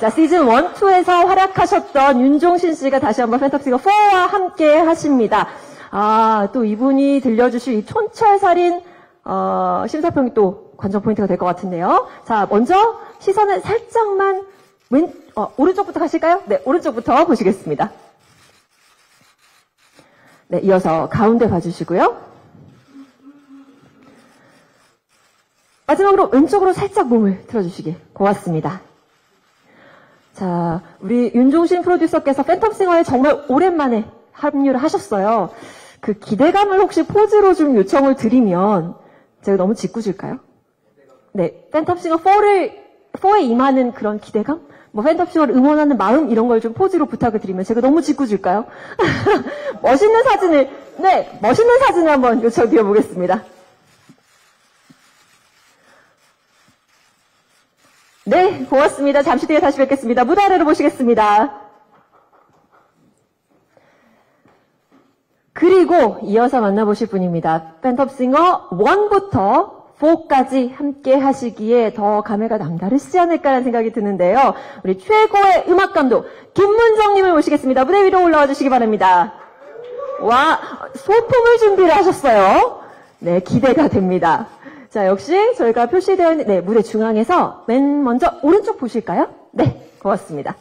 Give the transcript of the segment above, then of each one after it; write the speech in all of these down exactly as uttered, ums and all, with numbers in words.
자, 시즌 일, 이에서 활약하셨던 윤종신 씨가 다시 한번 팬텀싱어 사와 함께 하십니다. 아, 또 이분이 들려주실 이 촌철살인, 어, 심사평이 또 관전 포인트가 될 것 같은데요. 자, 먼저 시선을 살짝만 왼, 어, 오른쪽부터 가실까요? 네, 오른쪽부터 보시겠습니다. 네, 이어서 가운데 봐주시고요. 마지막으로 왼쪽으로 살짝 몸을 틀어주시길 고맙습니다. 자, 우리 윤종신 프로듀서께서 팬텀싱어에 정말 오랜만에 합류를 하셨어요. 그 기대감을 혹시 포즈로 좀 요청을 드리면 제가 너무 짓궂을까요? 네, 팬텀싱어 사를, 사에 임하는 그런 기대감? 뭐 팬텀싱어를 응원하는 마음 이런 걸 좀 포즈로 부탁을 드리면 제가 너무 짓궂을까요? 멋있는 사진을, 네, 멋있는 사진을 한번 요청드려 보겠습니다. 네, 고맙습니다. 잠시 뒤에 다시 뵙겠습니다. 무대 아래로 모시겠습니다. 그리고 이어서 만나보실 분입니다. 팬텀싱어 일부터 사까지 함께 하시기에 더 감회가 남다르시지 않을까라는 생각이 드는데요. 우리 최고의 음악감독 김문정님을 모시겠습니다. 무대 위로 올라와 주시기 바랍니다. 와, 소품을 준비를 하셨어요. 네, 기대가 됩니다. 자, 역시 저희가 표시되어 있는, 네, 무대 중앙에서 맨 먼저 오른쪽 보실까요? 네, 고맙습니다.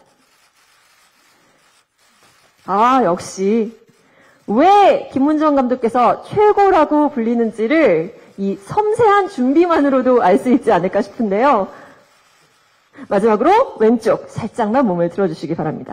아, 역시 왜 김문정 감독께서 최고라고 불리는지를 이 섬세한 준비만으로도 알 수 있지 않을까 싶은데요. 마지막으로 왼쪽 살짝만 몸을 들어주시기 바랍니다.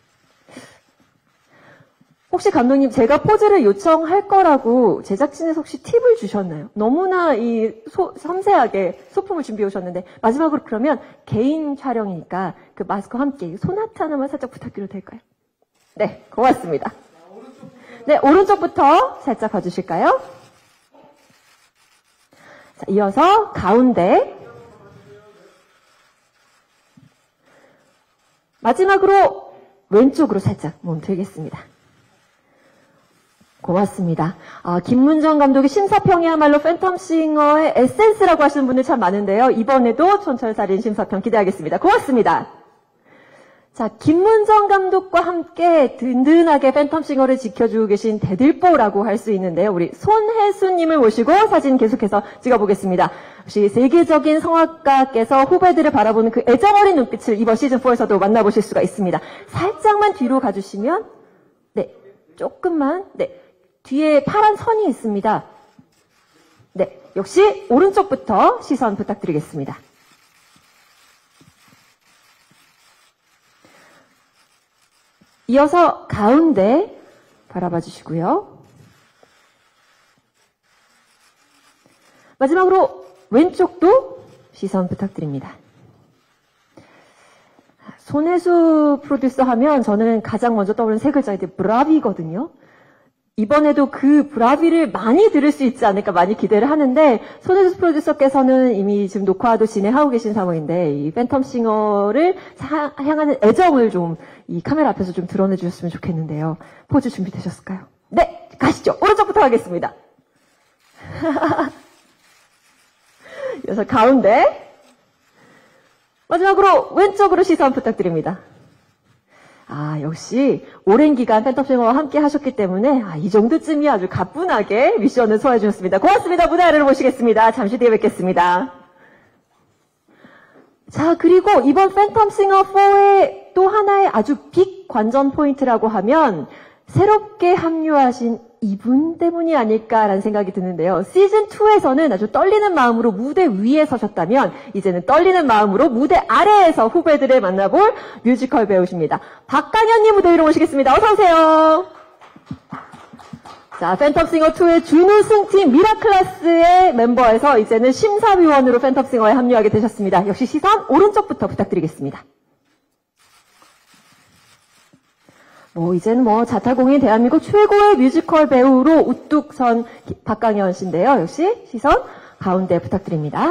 혹시 감독님 제가 포즈를 요청할 거라고 제작진에서 혹시 팁을 주셨나요? 너무나 이 소, 섬세하게 소품을 준비해 오셨는데 마지막으로 그러면 개인 촬영이니까 그 마스크와 함께 소나트 하나만 살짝 부탁드려도 될까요? 네, 고맙습니다. 네, 오른쪽부터 살짝 봐주실까요? 자, 이어서 가운데 마지막으로 왼쪽으로 살짝 몸 들겠습니다. 고맙습니다. 아, 김문정 감독의 심사평이야말로 팬텀싱어의 에센스라고 하시는 분들 참 많은데요. 이번에도 촌철살인 심사평 기대하겠습니다. 고맙습니다. 자, 김문정 감독과 함께 든든하게 팬텀싱어를 지켜주고 계신 대들보라고 할 수 있는데요. 우리 손혜수님을 모시고 사진 계속해서 찍어보겠습니다. 역시 세계적인 성악가께서 후배들을 바라보는 그 애정어린 눈빛을 이번 시즌 사에서도 만나보실 수가 있습니다. 살짝만 뒤로 가주시면, 네, 조금만, 네, 뒤에 파란 선이 있습니다. 네, 역시 오른쪽부터 시선 부탁드리겠습니다. 이어서 가운데 바라봐 주시고요. 마지막으로 왼쪽도 시선 부탁드립니다. 손혜수 프로듀서 하면 저는 가장 먼저 떠오르는 세 글자인데 브라비거든요. 이번에도 그 브라비를 많이 들을 수 있지 않을까 많이 기대를 하는데 손혜수 프로듀서께서는 이미 지금 녹화도 진행하고 계신 상황인데 이 팬텀싱어를 향하는 애정을 좀 이 카메라 앞에서 좀 드러내 주셨으면 좋겠는데요. 포즈 준비되셨을까요? 네, 가시죠. 오른쪽부터 하겠습니다. 이어서 가운데 마지막으로 왼쪽으로 시선 부탁드립니다. 아, 역시 오랜 기간 팬텀싱어와 함께 하셨기 때문에 아, 이 정도쯤이 아주 가뿐하게 미션을 소화해 주셨습니다. 고맙습니다. 무대 아래로 모시겠습니다. 잠시 뒤에 뵙겠습니다. 자, 그리고 이번 팬텀싱어 사의 또 하나의 아주 빅 관전 포인트라고 하면 새롭게 합류하신 이분 때문이 아닐까라는 생각이 드는데요. 시즌 이에서는 아주 떨리는 마음으로 무대 위에 서셨다면 이제는 떨리는 마음으로 무대 아래에서 후배들을 만나볼 뮤지컬 배우십니다. 박강현님 무대 위로 모시겠습니다. 어서 오세요. 자, 팬텀싱어 이의 준우승팀 미라클라스의 멤버에서 이제는 심사위원으로 팬텀싱어에 합류하게 되셨습니다. 역시 시선 오른쪽부터 부탁드리겠습니다. 뭐 이제는 뭐 자타공인 대한민국 최고의 뮤지컬 배우로 우뚝 선 박강현 씨인데요. 역시 시선 가운데 부탁드립니다.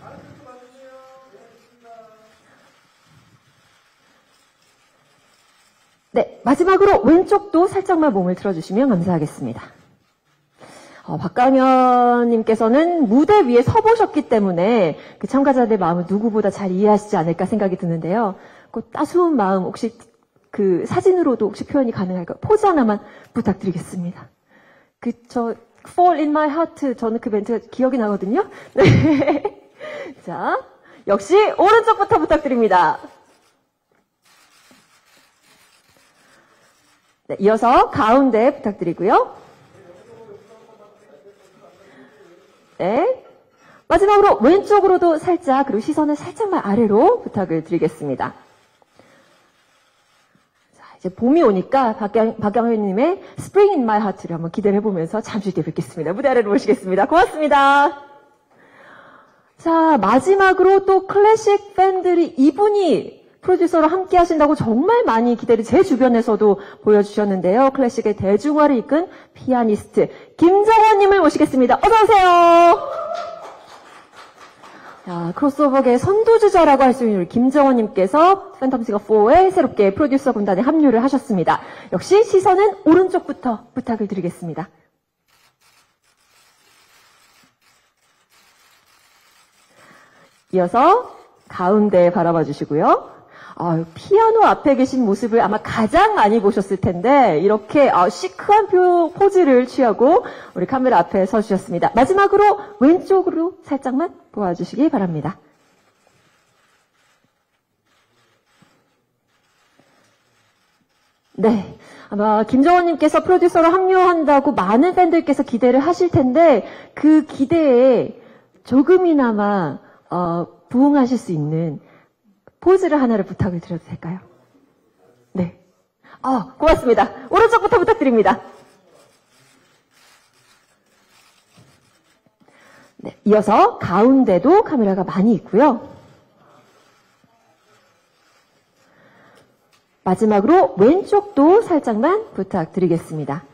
네, 마지막으로 왼쪽도 살짝만 몸을 틀어주시면 감사하겠습니다. 어, 박강현님께서는 무대 위에 서보셨기 때문에 그 참가자들의 마음을 누구보다 잘 이해하시지 않을까 생각이 드는데요. 그 따스운 마음 혹시 그 사진으로도 혹시 표현이 가능할까요? 포즈 하나만 부탁드리겠습니다. 그 저 Fall in my heart 저는 그 멘트가 기억이 나거든요. 네. 자, 역시 오른쪽부터 부탁드립니다. 네, 이어서 가운데 부탁드리고요. 네. 마지막으로 왼쪽으로도 살짝, 그리고 시선을 살짝만 아래로 부탁을 드리겠습니다. 자, 이제 봄이 오니까 박경, 박경현님의 Spring in my heart를 한번 기대를 해보면서 잠시 뒤에 뵙겠습니다. 무대 아래로 모시겠습니다. 고맙습니다. 자, 마지막으로 또 클래식 팬들이 이분이 프로듀서로 함께 하신다고 정말 많이 기대를 제 주변에서도 보여주셨는데요. 클래식의 대중화를 이끈 피아니스트 김정원님을 모시겠습니다. 어서오세요. 자, 크로스오버계의 선두주자라고 할 수 있는 우리 김정원님께서 팬텀싱어 사에 새롭게 프로듀서 군단에 합류를 하셨습니다. 역시 시선은 오른쪽부터 부탁을 드리겠습니다. 이어서 가운데 바라봐 주시고요. 아, 피아노 앞에 계신 모습을 아마 가장 많이 보셨을 텐데 이렇게 아, 시크한 표, 포즈를 취하고 우리 카메라 앞에 서주셨습니다. 마지막으로 왼쪽으로 살짝만 보아주시기 바랍니다. 네, 아마 김정원님께서 프로듀서로 합류한다고 많은 팬들께서 기대를 하실 텐데 그 기대에 조금이나마 어, 부응하실 수 있는 포즈를 하나를 부탁을 드려도 될까요? 네. 어, 고맙습니다. 오른쪽부터 부탁드립니다. 네, 이어서 가운데도 카메라가 많이 있고요. 마지막으로 왼쪽도 살짝만 부탁드리겠습니다.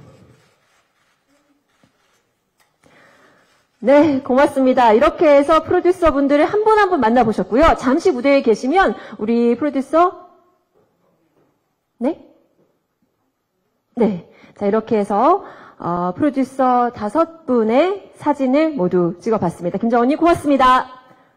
네, 고맙습니다. 이렇게 해서 프로듀서 분들을 한 분 한 분 만나보셨고요. 잠시 무대에 계시면 우리 프로듀서 네? 네. 자, 이렇게 해서 어, 프로듀서 다섯 분의 사진을 모두 찍어봤습니다. 김정원님 고맙습니다.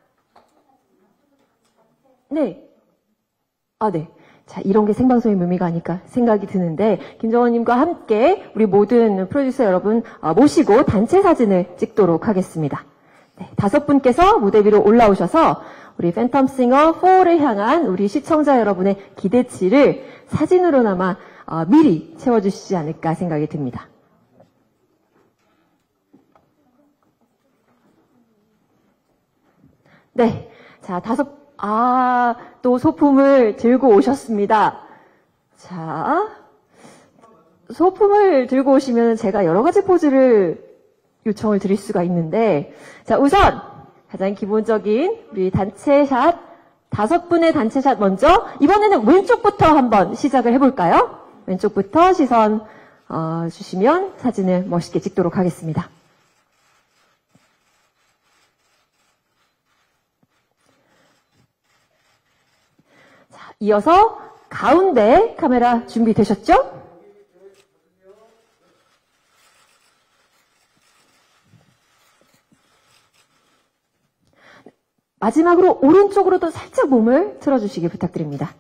네. 아, 네. 자, 이런 게 생방송의 묘미가 아닐까 생각이 드는데 김정원님과 함께 우리 모든 프로듀서 여러분 모시고 단체 사진을 찍도록 하겠습니다. 네, 다섯 분께서 무대 위로 올라오셔서 우리 팬텀싱어 사를 향한 우리 시청자 여러분의 기대치를 사진으로나마 어, 미리 채워주시지 않을까 생각이 듭니다. 네, 자, 다섯 아, 또 소품을 들고 오셨습니다. 자, 소품을 들고 오시면 제가 여러 가지 포즈를 요청을 드릴 수가 있는데, 자, 우선 가장 기본적인 우리 단체샷, 다섯 분의 단체샷 먼저, 이번에는 왼쪽부터 한번 시작을 해볼까요? 왼쪽부터 시선 어, 주시면 사진을 멋있게 찍도록 하겠습니다. 이어서 가운데 카메라 준비되셨죠? 마지막으로 오른쪽으로도 살짝 몸을 틀어주시기 부탁드립니다.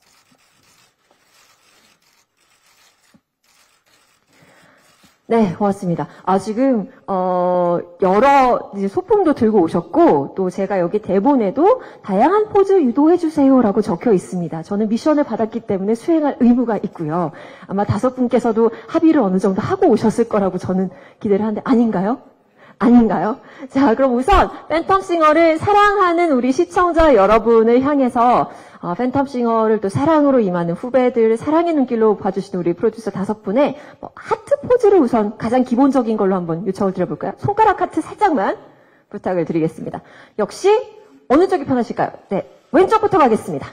네, 고맙습니다. 아, 지금, 어, 여러 이제 소품도 들고 오셨고, 또 제가 여기 대본에도 다양한 포즈 유도해주세요라고 적혀 있습니다. 저는 미션을 받았기 때문에 수행할 의무가 있고요. 아마 다섯 분께서도 합의를 어느 정도 하고 오셨을 거라고 저는 기대를 하는데, 아닌가요? 아닌가요? 자, 그럼 우선 팬텀싱어를 사랑하는 우리 시청자 여러분을 향해서 어, 팬텀싱어를 또 사랑으로 임하는 후배들 사랑의 눈길로 봐주시는 우리 프로듀서 다섯 분의 뭐 하트 포즈를 우선 가장 기본적인 걸로 한번 요청을 드려볼까요? 손가락 하트 살짝만 부탁을 드리겠습니다. 역시 어느 쪽이 편하실까요? 네, 왼쪽부터 가겠습니다.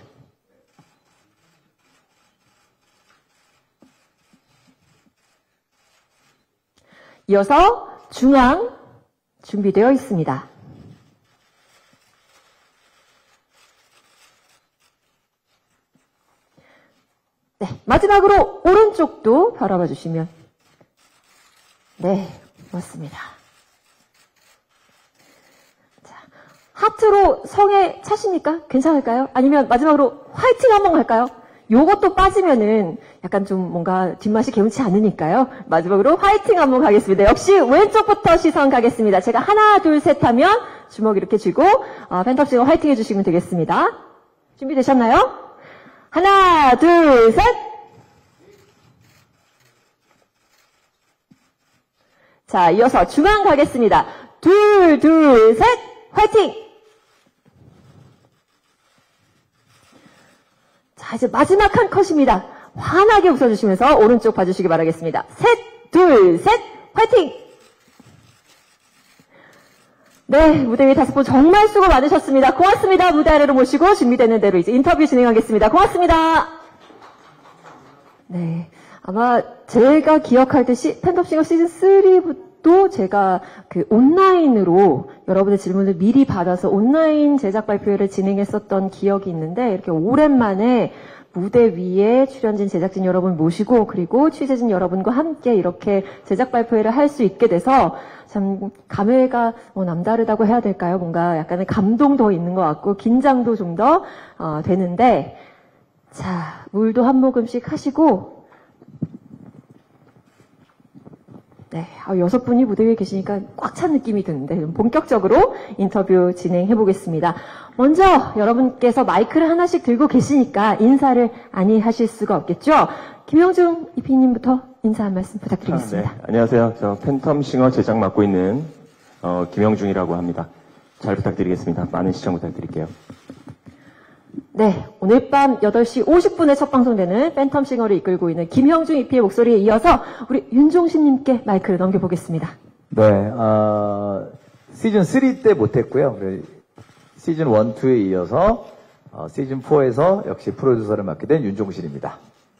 이어서 중앙 준비되어 있습니다. 네, 마지막으로 오른쪽도 바라봐 주시면 네, 맞습니다. 자, 하트로 성에 차십니까? 괜찮을까요? 아니면 마지막으로 화이팅 한번 갈까요? 요것도 빠지면은 약간 좀 뭔가 뒷맛이 개운치 않으니까요. 마지막으로 화이팅 한번 가겠습니다. 역시 왼쪽부터 시선 가겠습니다. 제가 하나, 둘, 셋 하면 주먹 이렇게 쥐고 어, 팬텀싱어 화이팅 해주시면 되겠습니다. 준비되셨나요? 하나, 둘, 셋! 자, 이어서 중앙 가겠습니다. 둘, 둘, 셋! 화이팅! 자, 이제 마지막 한 컷입니다. 환하게 웃어주시면서 오른쪽 봐주시기 바라겠습니다. 셋, 둘, 셋, 화이팅! 네, 무대 위 다섯 분 정말 수고 많으셨습니다. 고맙습니다. 무대 아래로 모시고 준비되는 대로 이제 인터뷰 진행하겠습니다. 고맙습니다. 네, 아마 제가 기억할 때 시, 팬텀싱어 시즌 쓰리부터 제가 그 온라인으로 여러분의 질문을 미리 받아서 온라인 제작 발표회를 진행했었던 기억이 있는데 이렇게 오랜만에 무대 위에 출연진 제작진 여러분 모시고 그리고 취재진 여러분과 함께 이렇게 제작 발표회를 할 수 있게 돼서 참 감회가 뭐 남다르다고 해야 될까요? 뭔가 약간의 감동도 있는 것 같고 긴장도 좀 더 어, 되는데 자 물도 한 모금씩 하시고 네, 아, 여섯 분이 무대 위에 계시니까 꽉 찬 느낌이 드는데 본격적으로 인터뷰 진행해 보겠습니다. 먼저 여러분께서 마이크를 하나씩 들고 계시니까 인사를 아니 하실 수가 없겠죠? 김영중 이피디님부터 인사 한 말씀 부탁드리겠습니다. 아, 네. 안녕하세요. 저 팬텀싱어 제작 맡고 있는 어, 김영중이라고 합니다. 잘 부탁드리겠습니다. 많은 시청 부탁드릴게요. 네, 오늘 밤 여덟 시 오십 분에 첫 방송되는 팬텀싱어를 이끌고 있는 김형중 이피의 목소리에 이어서 우리 윤종신님께 마이크를 넘겨보겠습니다. 네, 어, 시즌 쓰리 때 못했고요. 시즌 원, 투에 이어서 어, 시즌 포에서 역시 프로듀서를 맡게 된 윤종신입니다.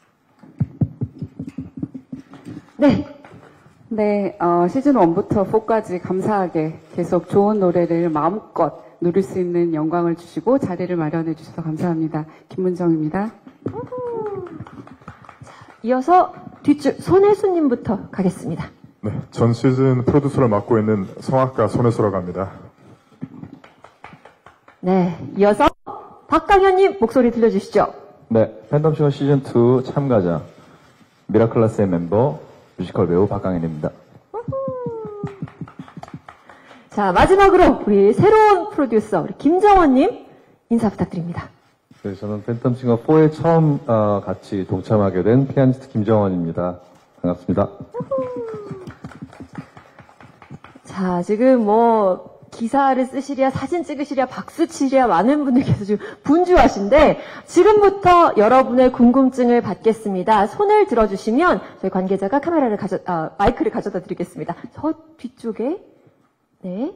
네. 네, 어, 시즌 원부터 포까지 감사하게 계속 좋은 노래를 마음껏 누릴 수 있는 영광을 주시고 자리를 마련해 주셔서 감사합니다. 김문정입니다. 이어서 뒷줄 손혜수님부터 가겠습니다. 네, 전 시즌 프로듀서를 맡고 있는 성악가 손혜수라고 합니다. 네, 이어서 박강현님 목소리 들려주시죠. 네, 팬텀싱어 시즌 투 참가자 미라클라스의 멤버 뮤지컬 배우 박강현입니다. 자, 마지막으로 우리 새로운 프로듀서 우리 김정원님 인사 부탁드립니다. 네, 저는 팬텀싱어 포에 처음 어, 같이 동참하게 된 피아니스트 김정원입니다. 반갑습니다. 자, 지금 뭐 기사를 쓰시랴 사진 찍으시랴 박수 치랴 많은 분들께서 지금 분주하신데 지금부터 여러분의 궁금증을 받겠습니다. 손을 들어주시면 저희 관계자가 카메라를 가져 아, 마이크를 가져다 드리겠습니다. 저 뒤쪽에 네.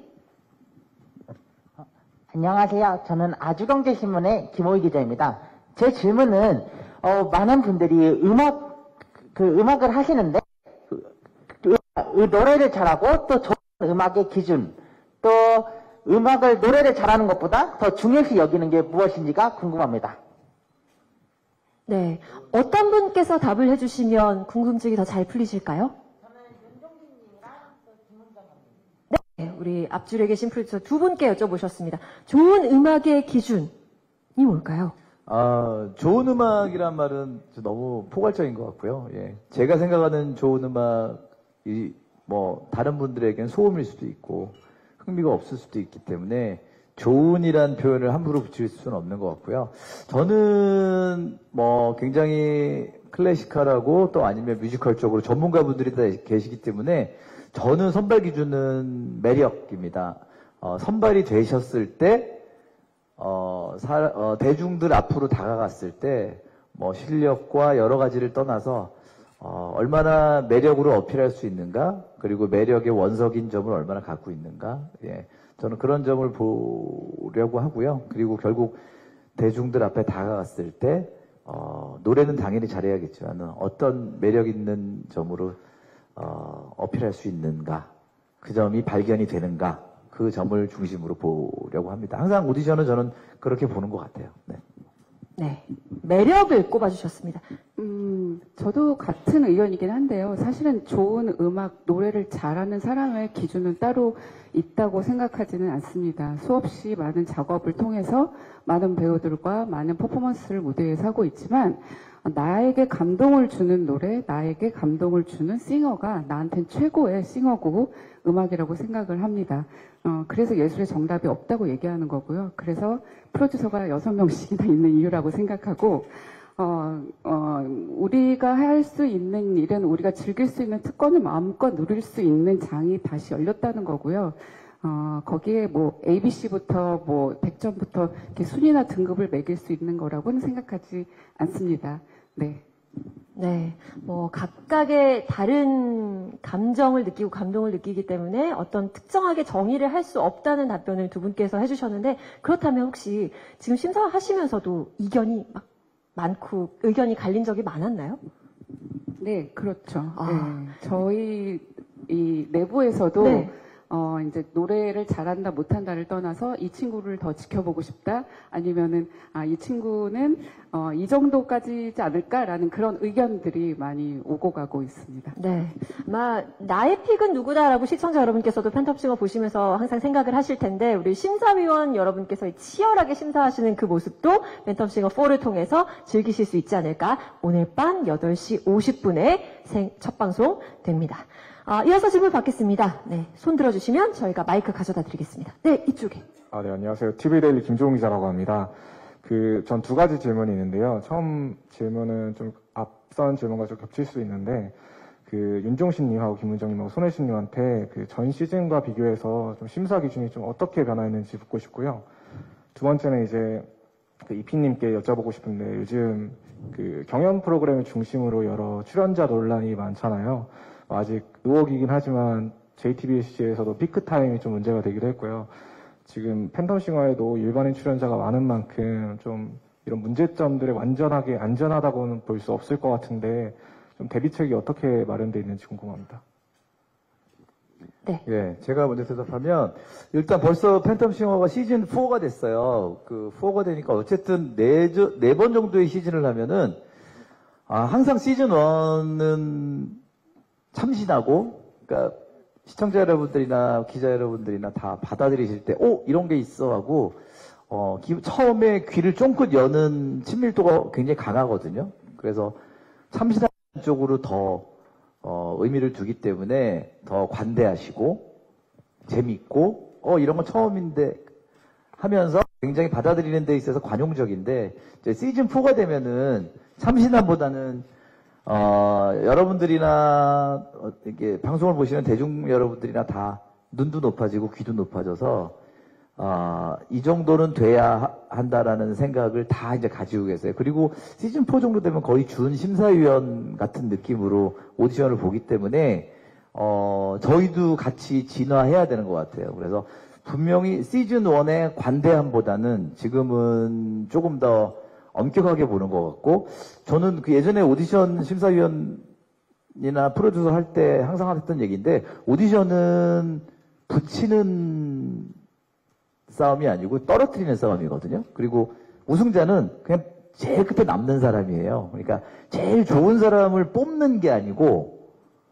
안녕하세요. 저는 아주경제신문의 김호희 기자입니다. 제 질문은 어, 많은 분들이 음악 그 음악을 하시는데 그, 그, 노래를 잘하고 또 좋은 음악의 기준 또 음악을 노래를 잘하는 것보다 더 중요시 여기는 게 무엇인지가 궁금합니다. 네. 어떤 분께서 답을 해주시면 궁금증이 더 잘 풀리실까요? 네, 우리 앞줄에 계신 프로듀서 두 분께 여쭤보셨습니다. 좋은 음악의 기준이 뭘까요? 아, 좋은 음악이란 말은 너무 포괄적인 것 같고요. 예. 제가 생각하는 좋은 음악이 뭐 다른 분들에게는 소음일 수도 있고 흥미가 없을 수도 있기 때문에 좋은이란 표현을 함부로 붙일 수는 없는 것 같고요. 저는 뭐 굉장히 클래시컬하고 또 아니면 뮤지컬 쪽으로 전문가분들이 다 계시기 때문에 저는 선발 기준은 매력입니다. 어, 선발이 되셨을 때, 어, 사, 어, 대중들 앞으로 다가갔을 때, 뭐, 실력과 여러 가지를 떠나서, 어, 얼마나 매력으로 어필할 수 있는가, 그리고 매력의 원석인 점을 얼마나 갖고 있는가, 예. 저는 그런 점을 보려고 하고요. 그리고 결국 대중들 앞에 다가갔을 때, 어, 노래는 당연히 잘해야겠지만, 어떤 매력 있는 점으로 어, 어필할 수 있는가, 그 점이 발견이 되는가, 그 점을 중심으로 보려고 합니다. 항상 오디션은 저는 그렇게 보는 것 같아요. 네. 네. 매력을 꼽아주셨습니다. 음, 음, 저도 같은 의견이긴 한데요. 사실은 좋은 음악, 노래를 잘하는 사람의 기준은 따로 있다고 생각하지는 않습니다. 수없이 많은 작업을 통해서 많은 배우들과 많은 퍼포먼스를 무대에서 하고 있지만 나에게 감동을 주는 노래, 나에게 감동을 주는 싱어가 나한테는 최고의 싱어고 음악이라고 생각을 합니다. 어, 그래서 예술의 정답이 없다고 얘기하는 거고요. 그래서 프로듀서가 여섯 명씩이나 있는 이유라고 생각하고 어, 어, 우리가 할 수 있는 일은 우리가 즐길 수 있는 특권을 마음껏 누릴 수 있는 장이 다시 열렸다는 거고요. 어, 거기에 뭐 에이비씨부터 뭐 백 점부터 이렇게 순위나 등급을 매길 수 있는 거라고는 생각하지 않습니다. 네. 네, 뭐 각각의 다른 감정을 느끼고 감동을 느끼기 때문에 어떤 특정하게 정의를 할 수 없다는 답변을 두 분께서 해주셨는데 그렇다면 혹시 지금 심사하시면서도 이견이 막 많고 의견이 갈린 적이 많았나요? 네, 그렇죠. 아. 네. 저희 이 내부에서도 네. 어, 이제 노래를 잘한다 못한다를 떠나서 이 친구를 더 지켜보고 싶다 아니면은 아, 이 친구는 어, 이 정도까지지 않을까라는 그런 의견들이 많이 오고 가고 있습니다. 네, 아마 나의 픽은 누구다라고 시청자 여러분께서도 팬텀싱어 보시면서 항상 생각을 하실 텐데 우리 심사위원 여러분께서 치열하게 심사하시는 그 모습도 팬텀싱어 사를 통해서 즐기실 수 있지 않을까. 오늘 밤 여덟 시 오십 분에 생, 첫 방송 됩니다. 아, 이어서 질문 받겠습니다. 네, 손 들어주시면 저희가 마이크 가져다 드리겠습니다. 네, 이쪽에. 아, 네, 안녕하세요. 티비데일리 김종훈 기자라고 합니다. 그, 전 두 가지 질문이 있는데요. 처음 질문은 좀 앞선 질문과 좀 겹칠 수 있는데, 그, 윤종신님하고 김문정님하고 손혜신님한테 그 전 시즌과 비교해서 좀 심사 기준이 좀 어떻게 변화했는지 묻고 싶고요. 두 번째는 이제, 그 이피님께 여쭤보고 싶은데, 요즘 그 경연 프로그램을 중심으로 여러 출연자 논란이 많잖아요. 아직 의혹이긴 하지만 제이티비씨에서도 피크타임이 좀 문제가 되기도 했고요. 지금 팬텀싱어에도 일반인 출연자가 많은 만큼 좀 이런 문제점들을 완전하게 안전하다고는 볼 수 없을 것 같은데 좀 대비책이 어떻게 마련되어 있는지 궁금합니다. 네. 예, 제가 먼저 대답하면 일단 벌써 팬텀싱어가 시즌 사가 됐어요. 그 사가 되니까 어쨌든 네, 네 번 정도의 시즌을 하면은 아, 항상 시즌 일은 참신하고, 그러니까 시청자 여러분들이나 기자 여러분들이나 다 받아들이실 때, 오 이런 게 있어 하고 어, 기, 처음에 귀를 쫑긋 여는 친밀도가 굉장히 강하거든요. 그래서 참신한 쪽으로 더 어, 의미를 두기 때문에 더 관대하시고 재밌고 어 이런 건 처음인데 하면서 굉장히 받아들이는 데 있어서 관용적인데 이제 시즌 사가 되면은 참신함보다는 어, 여러분들이나, 어, 이게, 방송을 보시는 대중 여러분들이나 다 눈도 높아지고 귀도 높아져서, 어, 이 정도는 돼야 한다라는 생각을 다 이제 가지고 계세요. 그리고 시즌 사 정도 되면 거의 준 심사위원 같은 느낌으로 오디션을 보기 때문에, 어, 저희도 같이 진화해야 되는 것 같아요. 그래서 분명히 시즌 일의 관대함보다는 지금은 조금 더 엄격하게 보는 것 같고, 저는 그 예전에 오디션 심사위원이나 프로듀서 할 때 항상 했던 얘기인데, 오디션은 붙이는 싸움이 아니고 떨어뜨리는 싸움이거든요. 그리고 우승자는 그냥 제일 끝에 남는 사람이에요. 그러니까 제일 좋은 사람을 뽑는 게 아니고,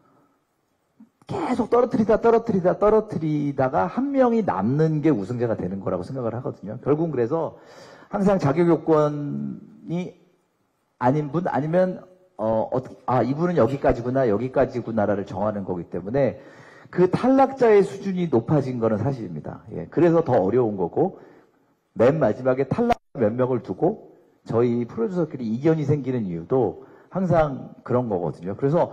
계속 떨어뜨리다 떨어뜨리다 떨어뜨리다가 한 명이 남는 게 우승자가 되는 거라고 생각을 하거든요. 결국은 그래서 항상 자격 요건이 아닌 분 아니면 어, 어떻게, 아 이분은 여기까지구나 여기까지구나를 정하는 거기 때문에 그 탈락자의 수준이 높아진 거는 사실입니다. 예, 그래서 더 어려운 거고 맨 마지막에 탈락 몇 명을 두고 저희 프로듀서끼리 이견이 생기는 이유도 항상 그런 거거든요. 그래서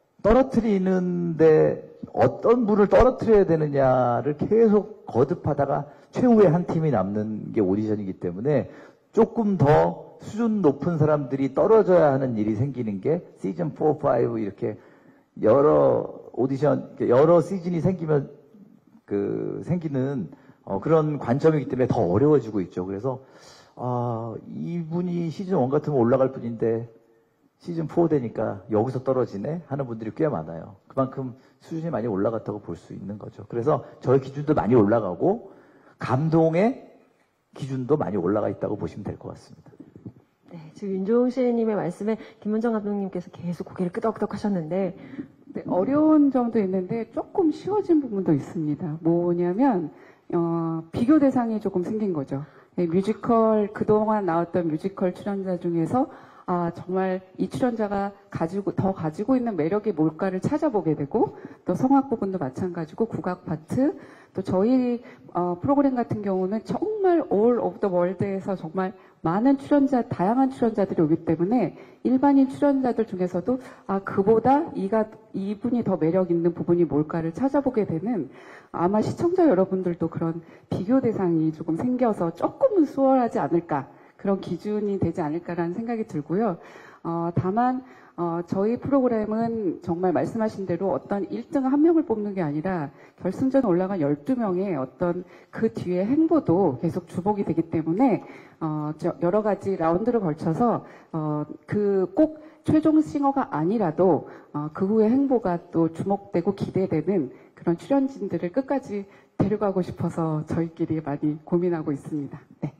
떨어뜨리는데 어떤 분을 떨어뜨려야 되느냐를 계속 거듭하다가 최후의 한 팀이 남는 게 오디션이기 때문에 조금 더 수준 높은 사람들이 떨어져야 하는 일이 생기는 게 시즌 사, 오 이렇게 여러 오디션, 여러 시즌이 생기면 그 생기는 어, 그런 관점이기 때문에 더 어려워지고 있죠. 그래서 아, 이분이 시즌 일 같으면 올라갈 뿐인데 시즌 사 되니까 여기서 떨어지네 하는 분들이 꽤 많아요. 그만큼 수준이 많이 올라갔다고 볼 수 있는 거죠. 그래서 저희 기준도 많이 올라가고 감동의 기준도 많이 올라가 있다고 보시면 될 것 같습니다. 네, 지금 윤종신님의 말씀에 김문정 감독님께서 계속 고개를 끄덕끄덕 하셨는데, 네, 어려운 점도 있는데 조금 쉬워진 부분도 있습니다. 뭐냐면 어, 비교 대상이 조금 생긴 거죠. 네, 뮤지컬 그동안 나왔던 뮤지컬 출연자 중에서 아 정말 이 출연자가 가지고 더 가지고 있는 매력이 뭘까를 찾아보게 되고, 또 성악 부분도 마찬가지고 국악 파트, 또 저희 어, 프로그램 같은 경우는 정말 올 오브 더 월드에서 정말 많은 출연자, 다양한 출연자들이 오기 때문에 일반인 출연자들 중에서도 아 그보다 이가 이분이 더 매력 있는 부분이 뭘까를 찾아보게 되는, 아마 시청자 여러분들도 그런 비교 대상이 조금 생겨서 조금은 수월하지 않을까, 그런 기준이 되지 않을까라는 생각이 들고요. 어, 다만 어, 저희 프로그램은 정말 말씀하신 대로 어떤 일 등 한 명을 뽑는 게 아니라 결승전에 올라간 열두 명의 어떤 그 뒤에 행보도 계속 주목이 되기 때문에 어, 저 여러 가지 라운드를 걸쳐서 어, 그 꼭 최종 싱어가 아니라도 어, 그 후의 행보가 또 주목되고 기대되는 그런 출연진들을 끝까지 데려가고 싶어서 저희끼리 많이 고민하고 있습니다. 네.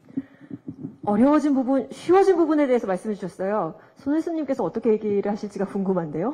어려워진 부분, 쉬워진 부분에 대해서 말씀해 주셨어요. 손혜수님께서 어떻게 얘기를 하실지가 궁금한데요.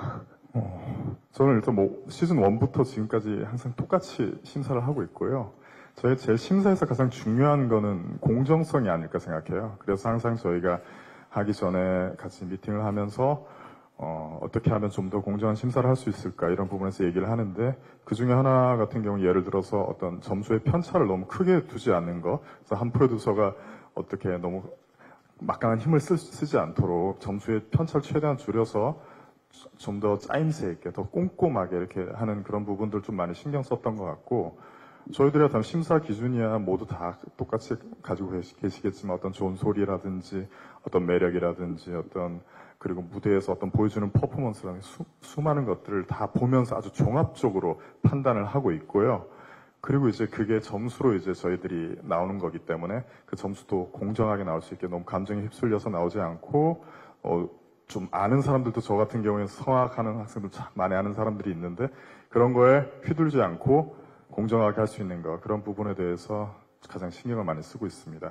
어, 저는 일단 뭐 시즌 일부터 지금까지 항상 똑같이 심사를 하고 있고요. 저희 제 심사에서 가장 중요한 거는 공정성이 아닐까 생각해요. 그래서 항상 저희가 하기 전에 같이 미팅을 하면서 어, 어떻게 하면 좀 더 공정한 심사를 할 수 있을까, 이런 부분에서 얘기를 하는데, 그 중에 하나 같은 경우 예를 들어서 어떤 점수의 편차를 너무 크게 두지 않는 거. 그래서 한 프로듀서가 어떻게 너무 막강한 힘을 쓰, 쓰지 않도록 점수의 편차를 최대한 줄여서 좀 더 짜임새 있게, 더 꼼꼼하게 이렇게 하는 그런 부분들 좀 많이 신경 썼던 것 같고, 저희들의 어떤 심사 기준이야 모두 다 똑같이 가지고 계시, 계시겠지만 어떤 좋은 소리라든지 어떤 매력이라든지 어떤, 그리고 무대에서 어떤 보여주는 퍼포먼스라는 수, 수많은 것들을 다 보면서 아주 종합적으로 판단을 하고 있고요. 그리고 이제 그게 점수로 이제 저희들이 나오는 거기 때문에 그 점수도 공정하게 나올 수 있게 너무 감정에 휩쓸려서 나오지 않고, 어, 좀 아는 사람들도, 저 같은 경우에는 성악하는 학생들 참 많이 아는 사람들이 있는데 그런 거에 휘둘지 않고 공정하게 할 수 있는 거, 그런 부분에 대해서 가장 신경을 많이 쓰고 있습니다.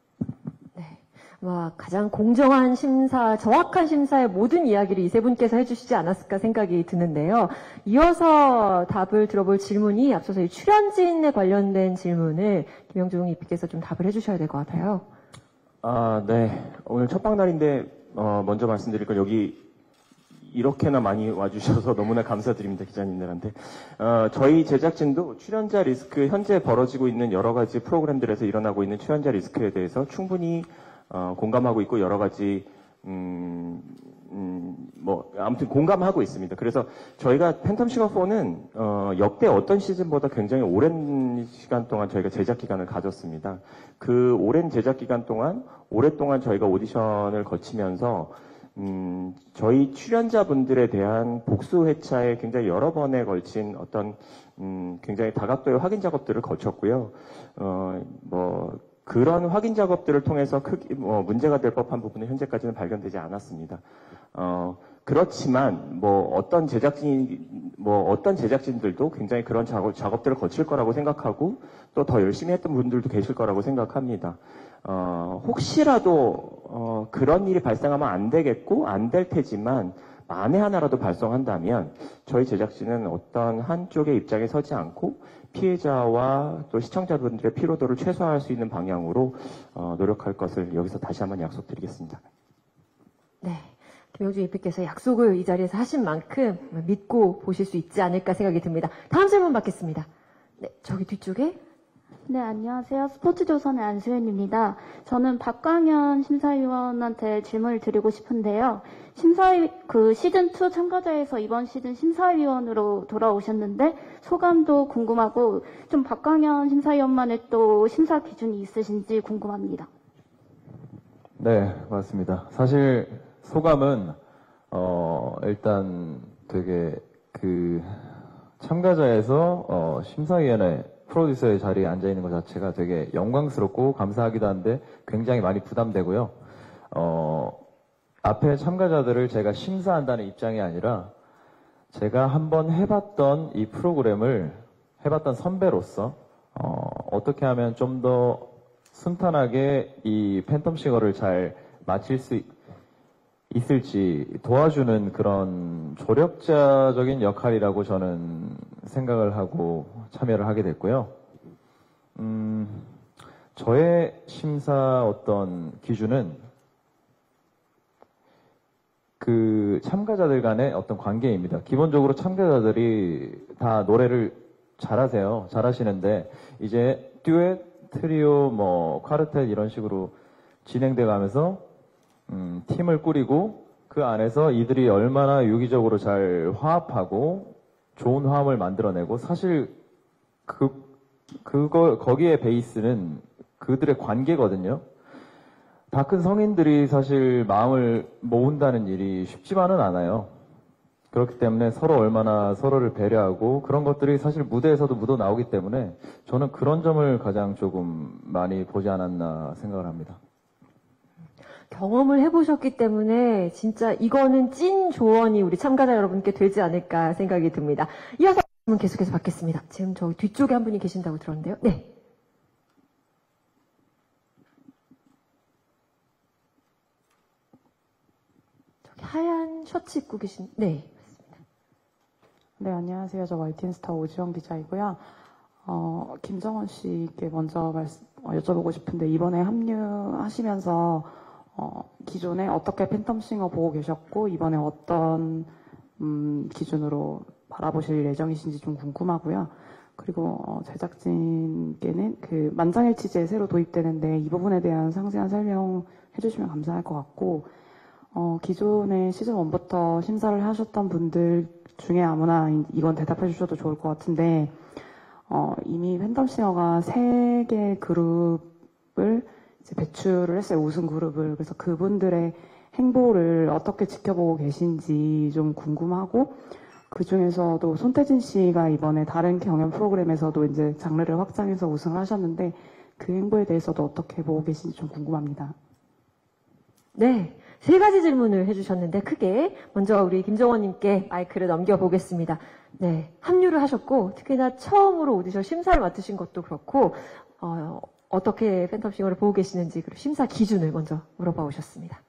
네. 와, 가장 공정한 심사, 정확한 심사의 모든 이야기를 이 세 분께서 해주시지 않았을까 생각이 드는데요. 이어서 답을 들어볼 질문이 앞서서 이 출연진에 관련된 질문을 김영중 이피께서 좀 답을 해주셔야 될 것 같아요. 아, 네. 오늘 첫방 날인데 어, 먼저 말씀드릴 건, 여기 이렇게나 많이 와주셔서 너무나 감사드립니다, 기자님들한테. 어, 저희 제작진도 출연자 리스크, 현재 벌어지고 있는 여러 가지 프로그램들에서 일어나고 있는 출연자 리스크에 대해서 충분히 어, 공감하고 있고, 여러 가지 음, 음, 뭐 아무튼 공감하고 있습니다. 그래서 저희가 팬텀싱어 포는 어, 역대 어떤 시즌보다 굉장히 오랜 시간 동안 저희가 제작 기간을 가졌습니다. 그 오랜 제작 기간 동안 오랫동안 저희가 오디션을 거치면서 음, 저희 출연자분들에 대한 복수 회차에 굉장히 여러 번에 걸친 어떤 음, 굉장히 다각도의 확인 작업들을 거쳤고요. 어, 뭐 그런 확인 작업들을 통해서 크게 뭐 문제가 될 법한 부분은 현재까지는 발견되지 않았습니다. 어, 그렇지만 뭐 어떤 제작진 뭐 어떤 제작진들도 굉장히 그런 작업, 작업들을 거칠 거라고 생각하고 또 더 열심히 했던 분들도 계실 거라고 생각합니다. 어, 혹시라도 어, 그런 일이 발생하면 안 되겠고 안 될 테지만 만에 하나라도 발생한다면 저희 제작진은 어떤 한쪽의 입장에 서지 않고 피해자와 또 시청자분들의 피로도를 최소화할 수 있는 방향으로 어, 노력할 것을 여기서 다시 한번 약속드리겠습니다. 네. 김영중 이피께서 약속을 이 자리에서 하신 만큼 믿고 보실 수 있지 않을까 생각이 듭니다. 다음 질문 받겠습니다. 네, 저기 뒤쪽에. 네, 안녕하세요. 스포츠조선의 안수현입니다. 저는 박광현 심사위원한테 질문을 드리고 싶은데요. 심사위, 그 시즌이 참가자에서 이번 시즌 심사위원으로 돌아오셨는데 소감도 궁금하고, 좀 박광현 심사위원만의 또 심사 기준이 있으신지 궁금합니다. 네, 맞습니다. 사실 소감은 어 일단 되게 그 참가자에서 어 심사위원회 프로듀서의 자리에 앉아있는 것 자체가 되게 영광스럽고 감사하기도 한데 굉장히 많이 부담되고요. 어, 앞에 참가자들을 제가 심사한다는 입장이 아니라 제가 한번 해봤던 이 프로그램을 해봤던 선배로서 어, 어떻게 하면 좀 더 순탄하게 이 팬텀싱어를 잘 마칠 수 있을지 도와주는 그런 조력자적인 역할이라고 저는 생각을 하고 참여를 하게 됐고요. 음, 저의 심사 어떤 기준은 그 참가자들 간의 어떤 관계입니다. 기본적으로 참가자들이 다 노래를 잘하세요. 잘하시는데 이제 듀엣, 트리오, 뭐 쿼르텟 이런 식으로 진행돼 가면서 음, 팀을 꾸리고 그 안에서 이들이 얼마나 유기적으로 잘 화합하고 좋은 화음을 만들어내고 사실 그 그거 거기에 베이스는 그들의 관계거든요. 다 큰 성인들이 사실 마음을 모은다는 일이 쉽지만은 않아요. 그렇기 때문에 서로 얼마나 서로를 배려하고 그런 것들이 사실 무대에서도 묻어 나오기 때문에 저는 그런 점을 가장 조금 많이 보지 않았나 생각을 합니다. 경험을 해보셨기 때문에 진짜 이거는 찐 조언이 우리 참가자 여러분께 되지 않을까 생각이 듭니다. 이어서 질문 계속해서 받겠습니다. 지금 저기 뒤쪽에 한 분이 계신다고 들었는데요. 네. 저기 하얀 셔츠 입고 계신, 네. 네, 안녕하세요. 저 와이티엔스타 오지영 기자이고요. 어, 김정원 씨께 먼저 말씀, 어, 여쭤보고 싶은데 이번에 합류하시면서 어, 기존에 어떻게 팬텀싱어 보고 계셨고 이번에 어떤 음, 기준으로 바라보실 예정이신지 좀 궁금하고요. 그리고 어, 제작진께는 그 만장일치제 새로 도입되는데 이 부분에 대한 상세한 설명 해주시면 감사할 것 같고 어, 기존에 시즌 일부터 심사를 하셨던 분들 중에 아무나 이건 대답해 주셔도 좋을 것 같은데 어, 이미 팬텀싱어가 세 개 그룹을 이제 배출을 했어요. 우승 그룹을. 그래서 그분들의 행보를 어떻게 지켜보고 계신지 좀 궁금하고 그 중에서도 손태진 씨가 이번에 다른 경연 프로그램에서도 이제 장르를 확장해서 우승을 하셨는데 그 행보에 대해서도 어떻게 보고 계신지 좀 궁금합니다. 네. 세 가지 질문을 해주셨는데 크게 먼저 우리 김정원님께 마이크를 넘겨보겠습니다. 네, 합류를 하셨고 특히나 처음으로 오디션 심사를 맡으신 것도 그렇고 어, 어떻게 팬텀싱어를 보고 계시는지 그리고 심사 기준을 먼저 물어봐 오셨습니다.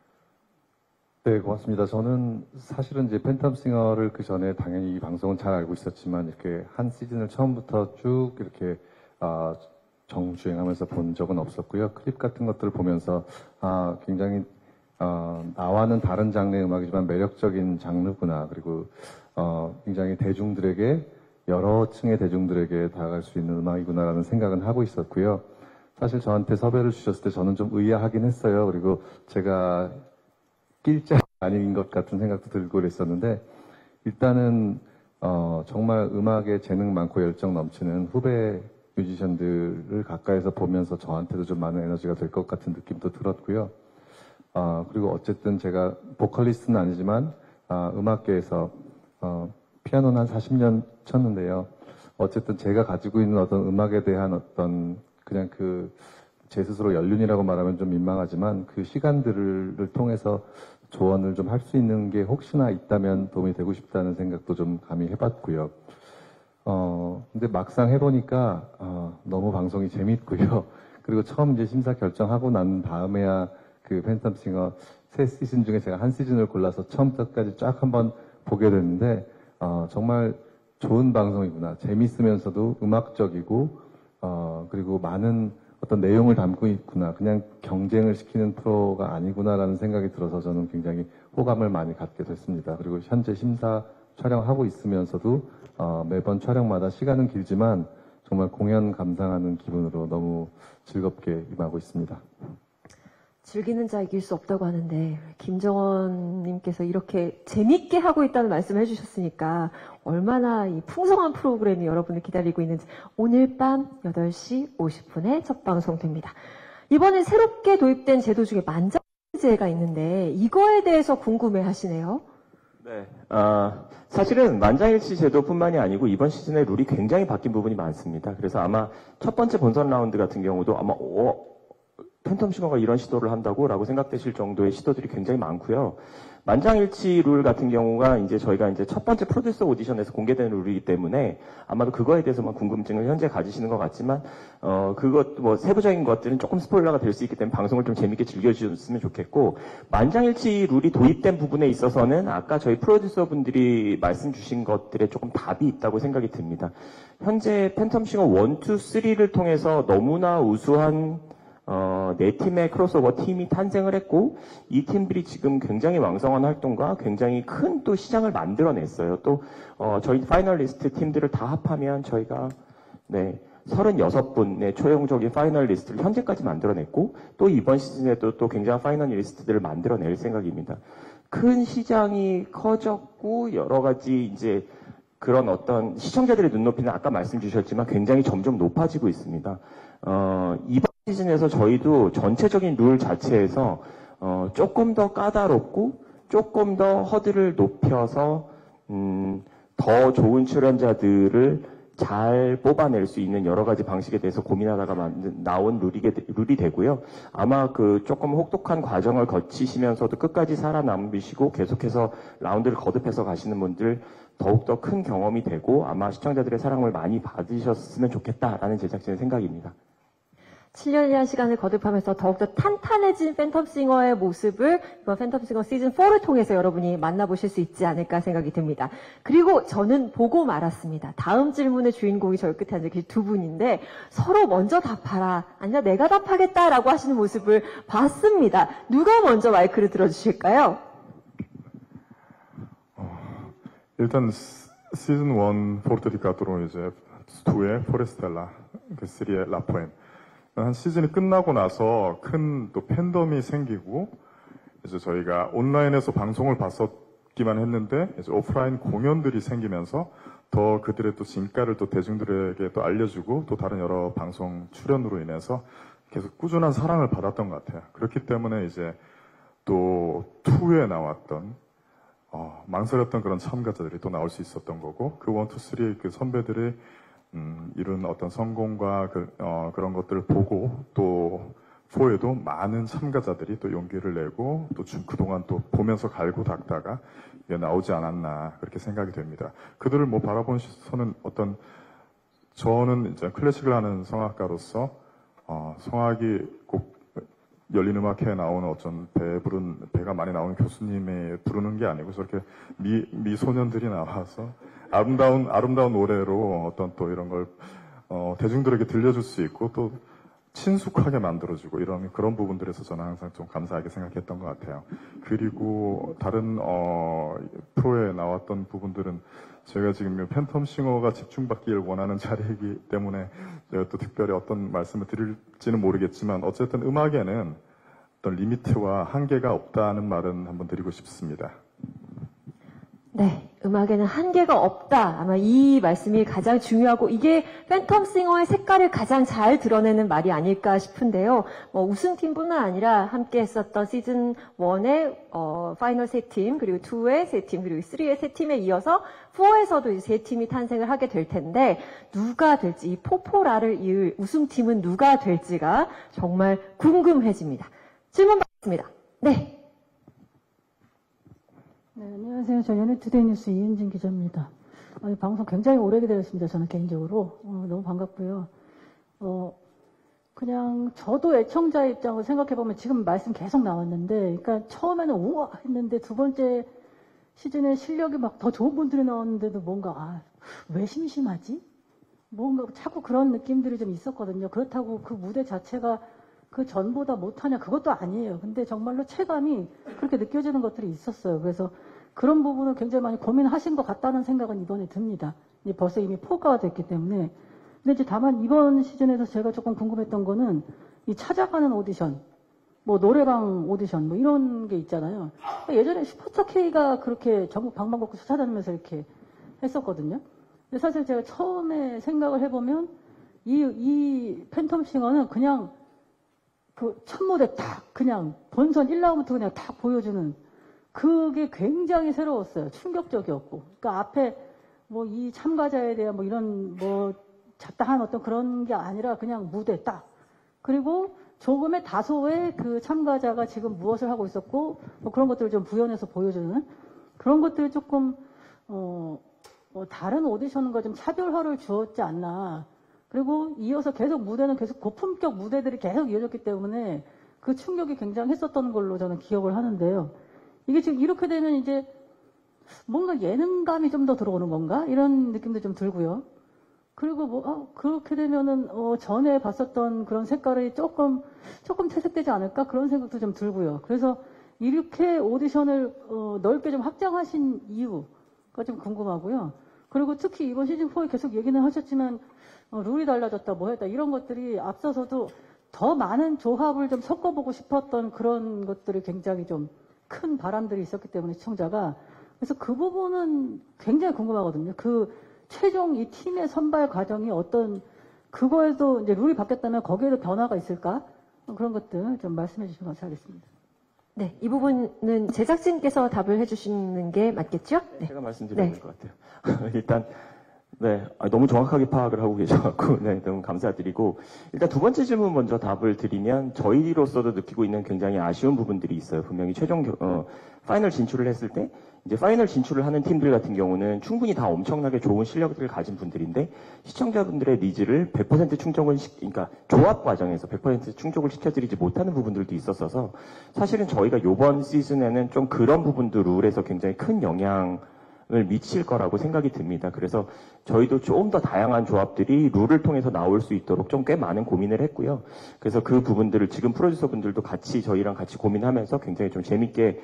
네, 고맙습니다. 저는 사실은 이제 팬텀싱어를 그 전에 당연히 이 방송은 잘 알고 있었지만 이렇게 한 시즌을 처음부터 쭉 이렇게 아, 정주행하면서 본 적은 없었고요. 클립 같은 것들을 보면서 아, 굉장히 어, 나와는 다른 장르의 음악이지만 매력적인 장르구나. 그리고 어, 굉장히 대중들에게 여러 층의 대중들에게 다가갈 수 있는 음악이구나라는 생각은 하고 있었고요. 사실 저한테 섭외를 주셨을 때 저는 좀 의아하긴 했어요. 그리고 제가 낄자 아닌 것 같은 생각도 들고 그랬었는데 일단은 어, 정말 음악에 재능 많고 열정 넘치는 후배 뮤지션들을 가까이서 보면서 저한테도 좀 많은 에너지가 될 것 같은 느낌도 들었고요. 어, 그리고 어쨌든 제가 보컬리스트는 아니지만 어, 음악계에서 어, 피아노는 한 사십 년 쳤는데요. 어쨌든 제가 가지고 있는 어떤 음악에 대한 어떤 그냥 그 제 스스로 연륜이라고 말하면 좀 민망하지만 그 시간들을 통해서 조언을 좀 할 수 있는 게 혹시나 있다면 도움이 되고 싶다는 생각도 좀 감히 해봤고요. 어, 근데 막상 해보니까 어, 너무 방송이 재밌고요. 그리고 처음 이제 심사 결정하고 난 다음에야 그 팬텀싱어 세 시즌 중에 제가 한 시즌을 골라서 처음부터까지 쫙 한번 보게 됐는데 어, 정말 좋은 방송이구나. 재밌으면서도 음악적이고 어, 그리고 많은 어떤 내용을 담고 있구나. 그냥 경쟁을 시키는 프로가 아니구나라는 생각이 들어서 저는 굉장히 호감을 많이 갖게 됐습니다. 그리고 현재 심사 촬영하고 있으면서도 어, 매번 촬영마다 시간은 길지만 정말 공연 감상하는 기분으로 너무 즐겁게 임하고 있습니다. 즐기는 자 이길 수 없다고 하는데 김정원님께서 이렇게 재밌게 하고 있다는 말씀을 해주셨으니까 얼마나 이 풍성한 프로그램이 여러분을 기다리고 있는지 오늘 밤 여덟 시 오십 분에 첫 방송됩니다. 이번에 새롭게 도입된 제도 중에 만장일치제가 있는데 이거에 대해서 궁금해하시네요. 네, 아, 사실은 만장일치 제도뿐만이 아니고 이번 시즌에 룰이 굉장히 바뀐 부분이 많습니다. 그래서 아마 첫 번째 본선 라운드 같은 경우도 아마 어, 팬텀싱어가 이런 시도를 한다고? 라고 생각되실 정도의 시도들이 굉장히 많고요. 만장일치 룰 같은 경우가 이제 저희가 이제 첫 번째 프로듀서 오디션에서 공개된 룰이기 때문에 아마도 그거에 대해서만 궁금증을 현재 가지시는 것 같지만, 어, 그것, 뭐, 세부적인 것들은 조금 스포일러가 될 수 있기 때문에 방송을 좀 재밌게 즐겨주셨으면 좋겠고, 만장일치 룰이 도입된 부분에 있어서는 아까 저희 프로듀서 분들이 말씀 주신 것들에 조금 답이 있다고 생각이 듭니다. 현재 팬텀싱어 일, 이, 삼를 통해서 너무나 우수한 어, 네 팀의 크로스오버 팀이 탄생을 했고, 이 팀들이 지금 굉장히 왕성한 활동과 굉장히 큰 또 시장을 만들어냈어요. 또, 어, 저희 파이널리스트 팀들을 다 합하면 저희가, 네, 서른여섯 분의 초용적인 파이널리스트를 현재까지 만들어냈고, 또 이번 시즌에도 또 굉장한 파이널리스트들을 만들어낼 생각입니다. 큰 시장이 커졌고, 여러 가지 이제 그런 어떤 시청자들의 눈높이는 아까 말씀 주셨지만 굉장히 점점 높아지고 있습니다. 어, 이번 시즌에서 저희도 전체적인 룰 자체에서 어, 조금 더 까다롭고 조금 더 허들을 높여서 음, 더 좋은 출연자들을 잘 뽑아낼 수 있는 여러 가지 방식에 대해서 고민하다가 만든, 나온 룰이, 룰이 되고요. 아마 그 조금 혹독한 과정을 거치시면서도 끝까지 살아남으시고 계속해서 라운드를 거듭해서 가시는 분들 더욱더 큰 경험이 되고 아마 시청자들의 사랑을 많이 받으셨으면 좋겠다라는 제작진의 생각입니다. 칠 년이라는 시간을 거듭하면서 더욱더 탄탄해진 팬텀싱어의 모습을 이번 팬텀싱어 시즌 사를 통해서 여러분이 만나보실 수 있지 않을까 생각이 듭니다. 그리고 저는 보고 말았습니다. 다음 질문의 주인공이 저희 끝에 앉아 계신 두 분인데 서로 먼저 답하라, 아니면 내가 답하겠다라고 하시는 모습을 봤습니다. 누가 먼저 마이크를 들어주실까요? 어, 일단 시즌 일 포르토리카도로 이제 이의 포레스텔라, 그 삼의 라포엠. 한 시즌이 끝나고 나서 큰 또 팬덤이 생기고, 이제 저희가 온라인에서 방송을 봤었기만 했는데, 이제 오프라인 공연들이 생기면서 더 그들의 또 진가를 또 대중들에게 또 알려주고, 또 다른 여러 방송 출연으로 인해서 계속 꾸준한 사랑을 받았던 것 같아요. 그렇기 때문에 이제 또 이에 나왔던, 어, 망설였던 그런 참가자들이 또 나올 수 있었던 거고, 그 일, 이, 삼의 그 선배들이 음, 이런 어떤 성공과 그, 어, 그런 것들을 보고 또 사에도 많은 참가자들이 또 용기를 내고 또 좀 그동안 또 보면서 갈고 닦다가 이게 나오지 않았나 그렇게 생각이 됩니다. 그들을 뭐 바라보는 시선은 어떤 저는 이제 클래식을 하는 성악가로서 어, 성악이 꼭 열린 음악회에 나오는 어떤 배 부른 배가 많이 나오는 교수님이 부르는 게 아니고 저렇게 미 미소년들이 나와서 아름다운 아름다운 노래로 어떤 또 이런 걸 어, 대중들에게 들려줄 수 있고 또 친숙하게 만들어주고 이런 그런 부분들에서 저는 항상 좀 감사하게 생각했던 것 같아요. 그리고 다른 어, 프로에 나왔던 부분들은 제가 지금 팬텀싱어가 집중받기를 원하는 자리이기 때문에 제가 또 특별히 어떤 말씀을 드릴지는 모르겠지만 어쨌든 음악에는 어떤 리미트와 한계가 없다는 말은 한번 드리고 싶습니다. 네, 음악에는 한계가 없다. 아마 이 말씀이 가장 중요하고 이게 팬텀싱어의 색깔을 가장 잘 드러내는 말이 아닐까 싶은데요. 뭐 우승팀뿐만 아니라 함께 했었던 시즌 일의 어, 파이널 세 팀, 그리고 이의 세 팀, 그리고 삼의 세 팀에 이어서 사에서도 이제 세 팀이 탄생을 하게 될 텐데 누가 될지, 이 포포라를 이을 우승팀은 누가 될지가 정말 궁금해집니다. 질문 받겠습니다. 네. 네, 안녕하세요. 저 연예투데이 뉴스 이은진 기자입니다. 어, 이 방송 굉장히 오래 기다렸습니다. 저는 개인적으로. 어, 너무 반갑고요. 어, 그냥 저도 애청자 입장으로 생각해보면 지금 말씀 계속 나왔는데, 그러니까 처음에는 우와 했는데 두 번째 시즌에 실력이 막 더 좋은 분들이 나왔는데도 뭔가, 아, 왜 심심하지? 뭔가 자꾸 그런 느낌들이 좀 있었거든요. 그렇다고 그 무대 자체가 그 전보다 못하냐 그것도 아니에요. 근데 정말로 체감이 그렇게 느껴지는 것들이 있었어요. 그래서 그런 부분을 굉장히 많이 고민하신 것 같다는 생각은 이번에 듭니다. 이제 벌써 이미 포가가 됐기 때문에. 근데 이제 다만 이번 시즌에서 제가 조금 궁금했던 거는 이 찾아가는 오디션, 뭐 노래방 오디션 뭐 이런 게 있잖아요. 예전에 슈퍼스타 K가 그렇게 전국 방방곡곡 찾아다니면서 이렇게 했었거든요. 근데 사실 제가 처음에 생각을 해보면 이, 이 팬텀싱어는 그냥 그 첫 무대 딱 그냥 본선 일 라운드부터 그냥 딱 보여주는 그게 굉장히 새로웠어요. 충격적이었고. 그러니까 앞에 뭐 이 참가자에 대한 뭐 이런 뭐 잡다한 어떤 그런 게 아니라 그냥 무대 딱. 그리고 조금의 다소의 그 참가자가 지금 무엇을 하고 있었고 뭐 그런 것들을 좀 부연해서 보여주는 그런 것들을 조금 어, 뭐 다른 오디션과 좀 차별화를 주었지 않나. 그리고 이어서 계속 무대는 계속 고품격 무대들이 계속 이어졌기 때문에 그 충격이 굉장했었던 걸로 저는 기억을 하는데요. 이게 지금 이렇게 되면 이제 뭔가 예능감이 좀 더 들어오는 건가? 이런 느낌도 좀 들고요. 그리고 뭐, 아, 그렇게 되면은, 어, 전에 봤었던 그런 색깔이 조금, 조금 퇴색되지 않을까? 그런 생각도 좀 들고요. 그래서 이렇게 오디션을, 어, 넓게 좀 확장하신 이유가 좀 궁금하고요. 그리고 특히 이번 시즌사에 계속 얘기는 하셨지만, 어, 룰이 달라졌다, 뭐 했다, 이런 것들이 앞서서도 더 많은 조합을 좀 섞어보고 싶었던 그런 것들이 굉장히 좀 큰 바람들이 있었기 때문에 시청자가. 그래서 그 부분은 굉장히 궁금하거든요. 그 최종 이 팀의 선발 과정이 어떤, 그거에도 이제 룰이 바뀌었다면 거기에도 변화가 있을까? 그런 것들 좀 말씀해 주시면 감사하겠습니다. 네, 이 부분은 제작진께서 답을 해주시는 게 맞겠죠? 네. 제가 말씀드려야 될 것 같아요. 일단, 네, 아, 너무 정확하게 파악을 하고 계셔갖고, 네, 너무 감사드리고, 일단 두 번째 질문 먼저 답을 드리면, 저희로서도 느끼고 있는 굉장히 아쉬운 부분들이 있어요. 분명히 최종, 겨- 어, 파이널 진출을 했을 때, 이제 파이널 진출을 하는 팀들 같은 경우는 충분히 다 엄청나게 좋은 실력들을 가진 분들인데, 시청자분들의 니즈를 백 퍼센트 충족을 시, 그러니까 조합 과정에서 백 퍼센트 충족을 시켜드리지 못하는 부분들도 있었어서, 사실은 저희가 요번 시즌에는 좀 그런 부분도 룰에서 굉장히 큰 영향, 을 미칠 거라고 생각이 듭니다. 그래서 저희도 좀 더 다양한 조합들이 룰을 통해서 나올 수 있도록 좀 꽤 많은 고민을 했고요. 그래서 그 부분들을 지금 프로듀서 분들도 같이 저희랑 같이 고민하면서 굉장히 좀 재밌게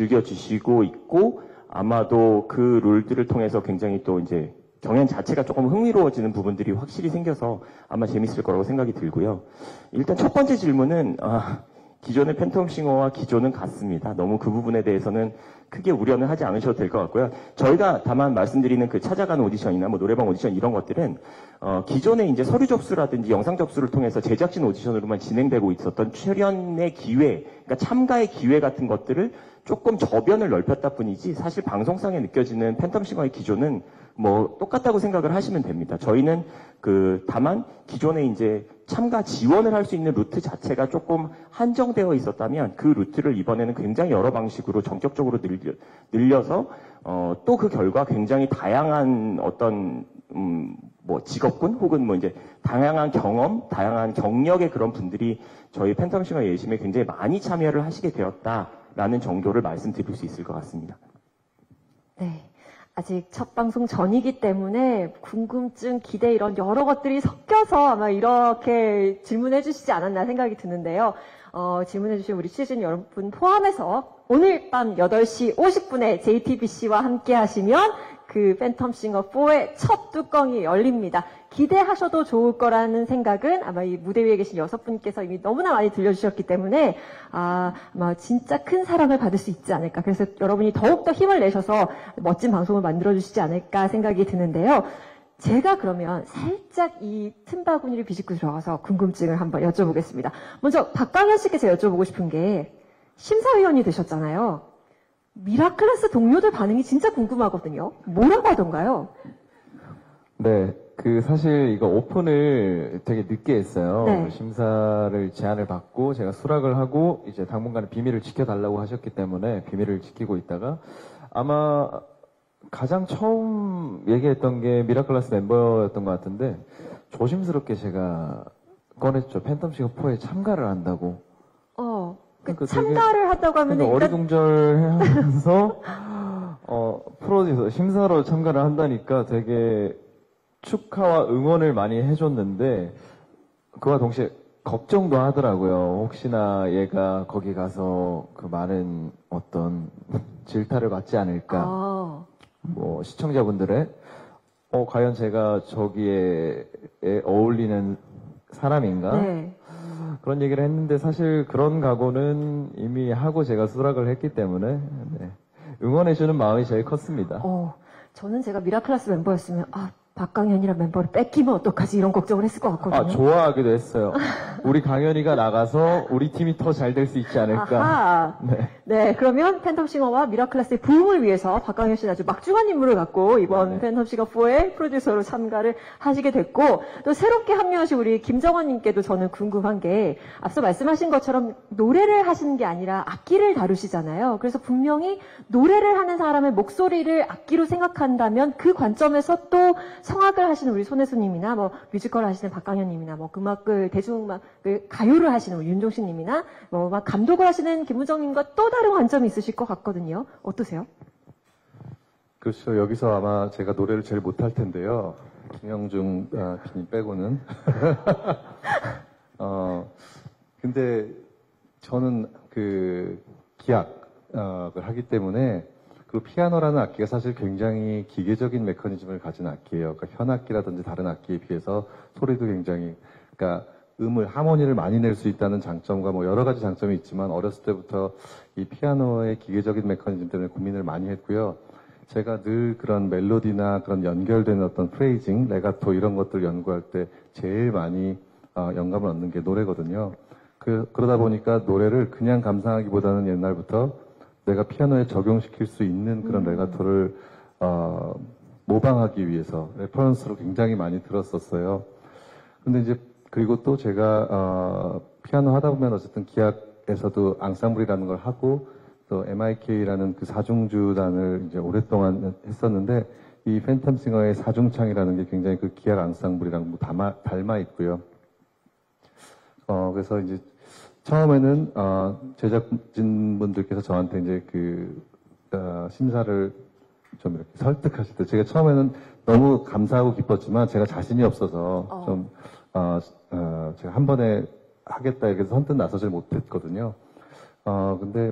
즐겨주시고 있고, 아마도 그 룰들을 통해서 굉장히 또 이제 경연 자체가 조금 흥미로워지는 부분들이 확실히 생겨서 아마 재밌을 거라고 생각이 들고요. 일단 첫 번째 질문은 아, 기존의 팬텀싱어와 기존은 같습니다. 너무 그 부분에 대해서는 크게 우려는 하지 않으셔도 될 것 같고요. 저희가 다만 말씀드리는 그 찾아가는 오디션이나 뭐 노래방 오디션 이런 것들은 어, 기존에 이제 서류 접수라든지 영상 접수를 통해서 제작진 오디션으로만 진행되고 있었던 출연의 기회, 그러니까 참가의 기회 같은 것들을 조금 저변을 넓혔다 뿐이지 사실 방송상에 느껴지는 팬텀싱어의 기존은 뭐 똑같다고 생각을 하시면 됩니다. 저희는 그 다만 기존에 이제 참가 지원을 할 수 있는 루트 자체가 조금 한정되어 있었다면 그 루트를 이번에는 굉장히 여러 방식으로 전격적으로 늘려, 늘려서 어, 또 그 결과 굉장히 다양한 어떤 음, 뭐 직업군 혹은 뭐 이제 다양한 경험, 다양한 경력의 그런 분들이 저희 팬텀싱어 예심에 굉장히 많이 참여를 하시게 되었다라는 정도를 말씀드릴 수 있을 것 같습니다. 네. 아직 첫 방송 전이기 때문에 궁금증, 기대 이런 여러 것들이 섞여서 아마 이렇게 질문해 주시지 않았나 생각이 드는데요. 어, 질문해 주신 우리 시즌 여러분 포함해서 오늘 밤 여덟 시 오십 분에 제이티비씨와 함께 하시면 그 팬텀싱어 사의 첫 뚜껑이 열립니다. 기대하셔도 좋을 거라는 생각은 아마 이 무대 위에 계신 여섯 분께서 이미 너무나 많이 들려주셨기 때문에 아, 아마 진짜 큰 사랑을 받을 수 있지 않을까. 그래서 여러분이 더욱더 힘을 내셔서 멋진 방송을 만들어주시지 않을까 생각이 드는데요. 제가 그러면 살짝 이 틈바구니를 비집고 들어가서 궁금증을 한번 여쭤보겠습니다. 먼저 박강현 씨께 제가 여쭤보고 싶은 게 심사위원이 되셨잖아요. 미라클래스 동료들 반응이 진짜 궁금하거든요. 뭐라고 하던가요? 네, 그 사실 이거 오픈을 되게 늦게 했어요. 네. 심사를 제안을 받고 제가 수락을 하고 이제 당분간은 비밀을 지켜달라고 하셨기 때문에 비밀을 지키고 있다가 아마 가장 처음 얘기했던 게 미라클래스 멤버였던 것 같은데 조심스럽게 제가 꺼냈죠. 팬텀싱어 사에 참가를 한다고. 어, 그 그러니까 참가를 한다고 하면 그러니까 어리둥절하면서 어, 프로듀서 심사로 참가를 한다니까 되게 축하와 응원을 많이 해줬는데 그와 동시에 걱정도 하더라고요. 혹시나 얘가 거기 가서 그 많은 어떤 질타를 받지 않을까. 아. 뭐 시청자분들의 어 과연 제가 저기에 어울리는 사람인가? 네. 그런 얘기를 했는데 사실 그런 각오는 이미 하고 제가 수락을 했기 때문에 네. 응원해주는 마음이 제일 컸습니다. 어, 저는 제가 미라클래스 멤버였으면 아 박강현이란 멤버를 뺏기면 어떡하지 이런 걱정을 했을 것 같거든요. 아, 좋아하기도 했어요. 우리 강현이가 나가서 우리 팀이 더 잘 될 수 있지 않을까. 아하. 네. 네, 그러면 팬텀싱어와 미라클라스의 부흥을 위해서 박강현 씨는 아주 막중한 임무를 갖고 이번 네. 팬텀싱어 사의 프로듀서로 참가를 하시게 됐고, 또 새롭게 합류하신 우리 김정원님께도 저는 궁금한 게, 앞서 말씀하신 것처럼 노래를 하시는 게 아니라 악기를 다루시잖아요. 그래서 분명히 노래를 하는 사람의 목소리를 악기로 생각한다면 그 관점에서 또 성악을 하시는 우리 손혜수님이나 뭐 뮤지컬 하시는 박강현님이나 뭐 음악을 대중음악을 가요를 하시는 우리 윤종신님이나 뭐 막 감독을 하시는 김무정님과 또 다른 관점이 있으실 것 같거든요. 어떠세요? 그렇죠. 여기서 아마 제가 노래를 제일 못할 텐데요. 김영중 아, 피님 빼고는. 어, 근데 저는 그 기악을 하기 때문에, 그리고 피아노라는 악기가 사실 굉장히 기계적인 메커니즘을 가진 악기예요. 그러니까 현악기라든지 다른 악기에 비해서 소리도 굉장히, 그러니까 음을, 하모니를 많이 낼 수 있다는 장점과 뭐 여러 가지 장점이 있지만, 어렸을 때부터 이 피아노의 기계적인 메커니즘 때문에 고민을 많이 했고요. 제가 늘 그런 멜로디나 그런 연결된 어떤 프레이징, 레가토 이런 것들 연구할 때 제일 많이 어, 영감을 얻는 게 노래거든요. 그, 그러다 보니까 노래를 그냥 감상하기보다는 옛날부터 내가 피아노에 적용시킬 수 있는 그런 음. 레가토를 어, 모방하기 위해서 레퍼런스로 굉장히 많이 들었었어요. 근데 이제 그리고 또 제가 어, 피아노 하다 보면 어쨌든 기악에서도 앙상블이라는 걸 하고, 또 엠아이케이라는 그 사중주단을 이제 오랫동안 했었는데, 이 팬텀싱어의 사중창이라는 게 굉장히 그 기악 앙상블이랑 뭐 닮아, 닮아 있고요. 어, 그래서 이제 처음에는 어, 제작진분들께서 저한테 이제 그 어, 심사를 좀 이렇게 설득하실 때, 제가 처음에는 너무 감사하고 기뻤지만 제가 자신이 없어서 어. 좀 어, 어, 제가 한 번에 하겠다 이렇게 해서 선뜻 나서질 못했거든요. 어, 근데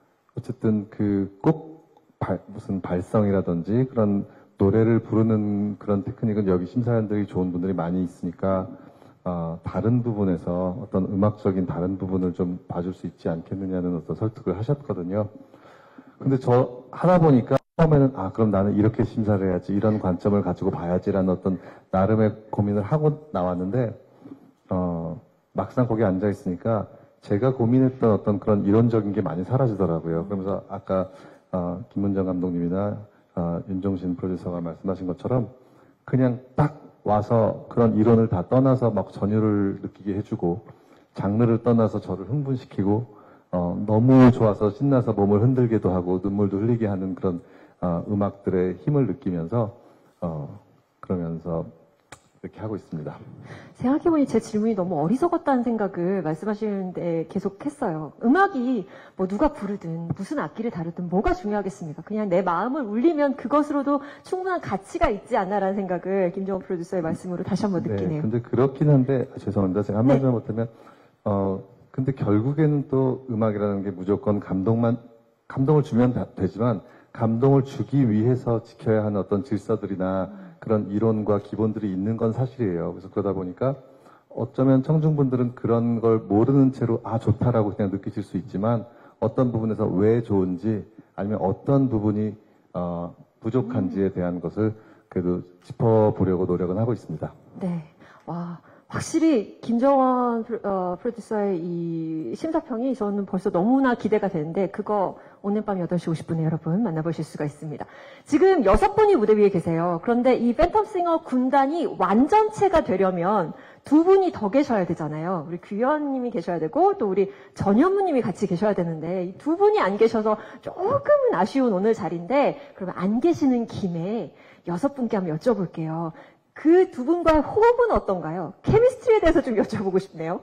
어쨌든 그 꼭 무슨 발성이라든지 그런 노래를 부르는 그런 테크닉은 여기 심사위원들이 좋은 분들이 많이 있으니까 어, 다른 부분에서 어떤 음악적인 다른 부분을 좀 봐줄 수 있지 않겠느냐는 어떤 설득을 하셨거든요. 근데 저 하다 보니까 처음에는 아 그럼 나는 이렇게 심사를 해야지, 이런 관점을 가지고 봐야지라는 어떤 나름의 고민을 하고 나왔는데, 어, 막상 거기 앉아 있으니까 제가 고민했던 어떤 그런 이론적인 게 많이 사라지더라고요. 그러면서 아까 어, 김문정 감독님이나 어, 윤종신 프로듀서가 말씀하신 것처럼 그냥 딱 와서 그런 이론을 다 떠나서 막 전율을 느끼게 해주고, 장르를 떠나서 저를 흥분시키고, 어, 너무 좋아서 신나서 몸을 흔들게도 하고 눈물도 흘리게 하는 그런 어, 음악들의 힘을 느끼면서 어, 그러면서 이렇게 하고 있습니다. 생각해보니 제 질문이 너무 어리석었다는 생각을 말씀하시는데 계속 했어요. 음악이 뭐 누가 부르든 무슨 악기를 다루든 뭐가 중요하겠습니까? 그냥 내 마음을 울리면 그것으로도 충분한 가치가 있지 않나라는 생각을 김정원 프로듀서의 말씀으로 다시 한번 느끼네요. 네, 근데 그렇긴 한데, 아, 죄송합니다. 제가 한마디만 네. 못하면, 어, 근데 결국에는 또 음악이라는 게 무조건 감동만, 감동을 주면 다, 되지만, 감동을 주기 위해서 지켜야 하는 어떤 질서들이나 음. 그런 이론과 기본들이 있는 건 사실이에요. 그래서 그러다 보니까 어쩌면 청중분들은 그런 걸 모르는 채로 아 좋다라고 그냥 느끼실 수 있지만, 어떤 부분에서 왜 좋은지 아니면 어떤 부분이 어, 부족한지에 대한 것을 그래도 짚어보려고 노력은 하고 있습니다. 네. 와, 확실히 김정원 어, 프로듀서의 이 심사평이 저는 벌써 너무나 기대가 되는데, 그거 오늘 밤 여덟 시 오십 분에 여러분 만나보실 수가 있습니다. 지금 여섯 분이 무대 위에 계세요. 그런데 이 팬텀싱어 군단이 완전체가 되려면 두 분이 더 계셔야 되잖아요. 우리 규현님이 계셔야 되고 또 우리 전현무님이 같이 계셔야 되는데, 이 두 분이 안 계셔서 조금은 아쉬운 오늘 자리인데, 그러면 안 계시는 김에 여섯 분께 한번 여쭤볼게요. 그 두 분과의 호흡은 어떤가요? 케미스트리에 대해서 좀 여쭤보고 싶네요.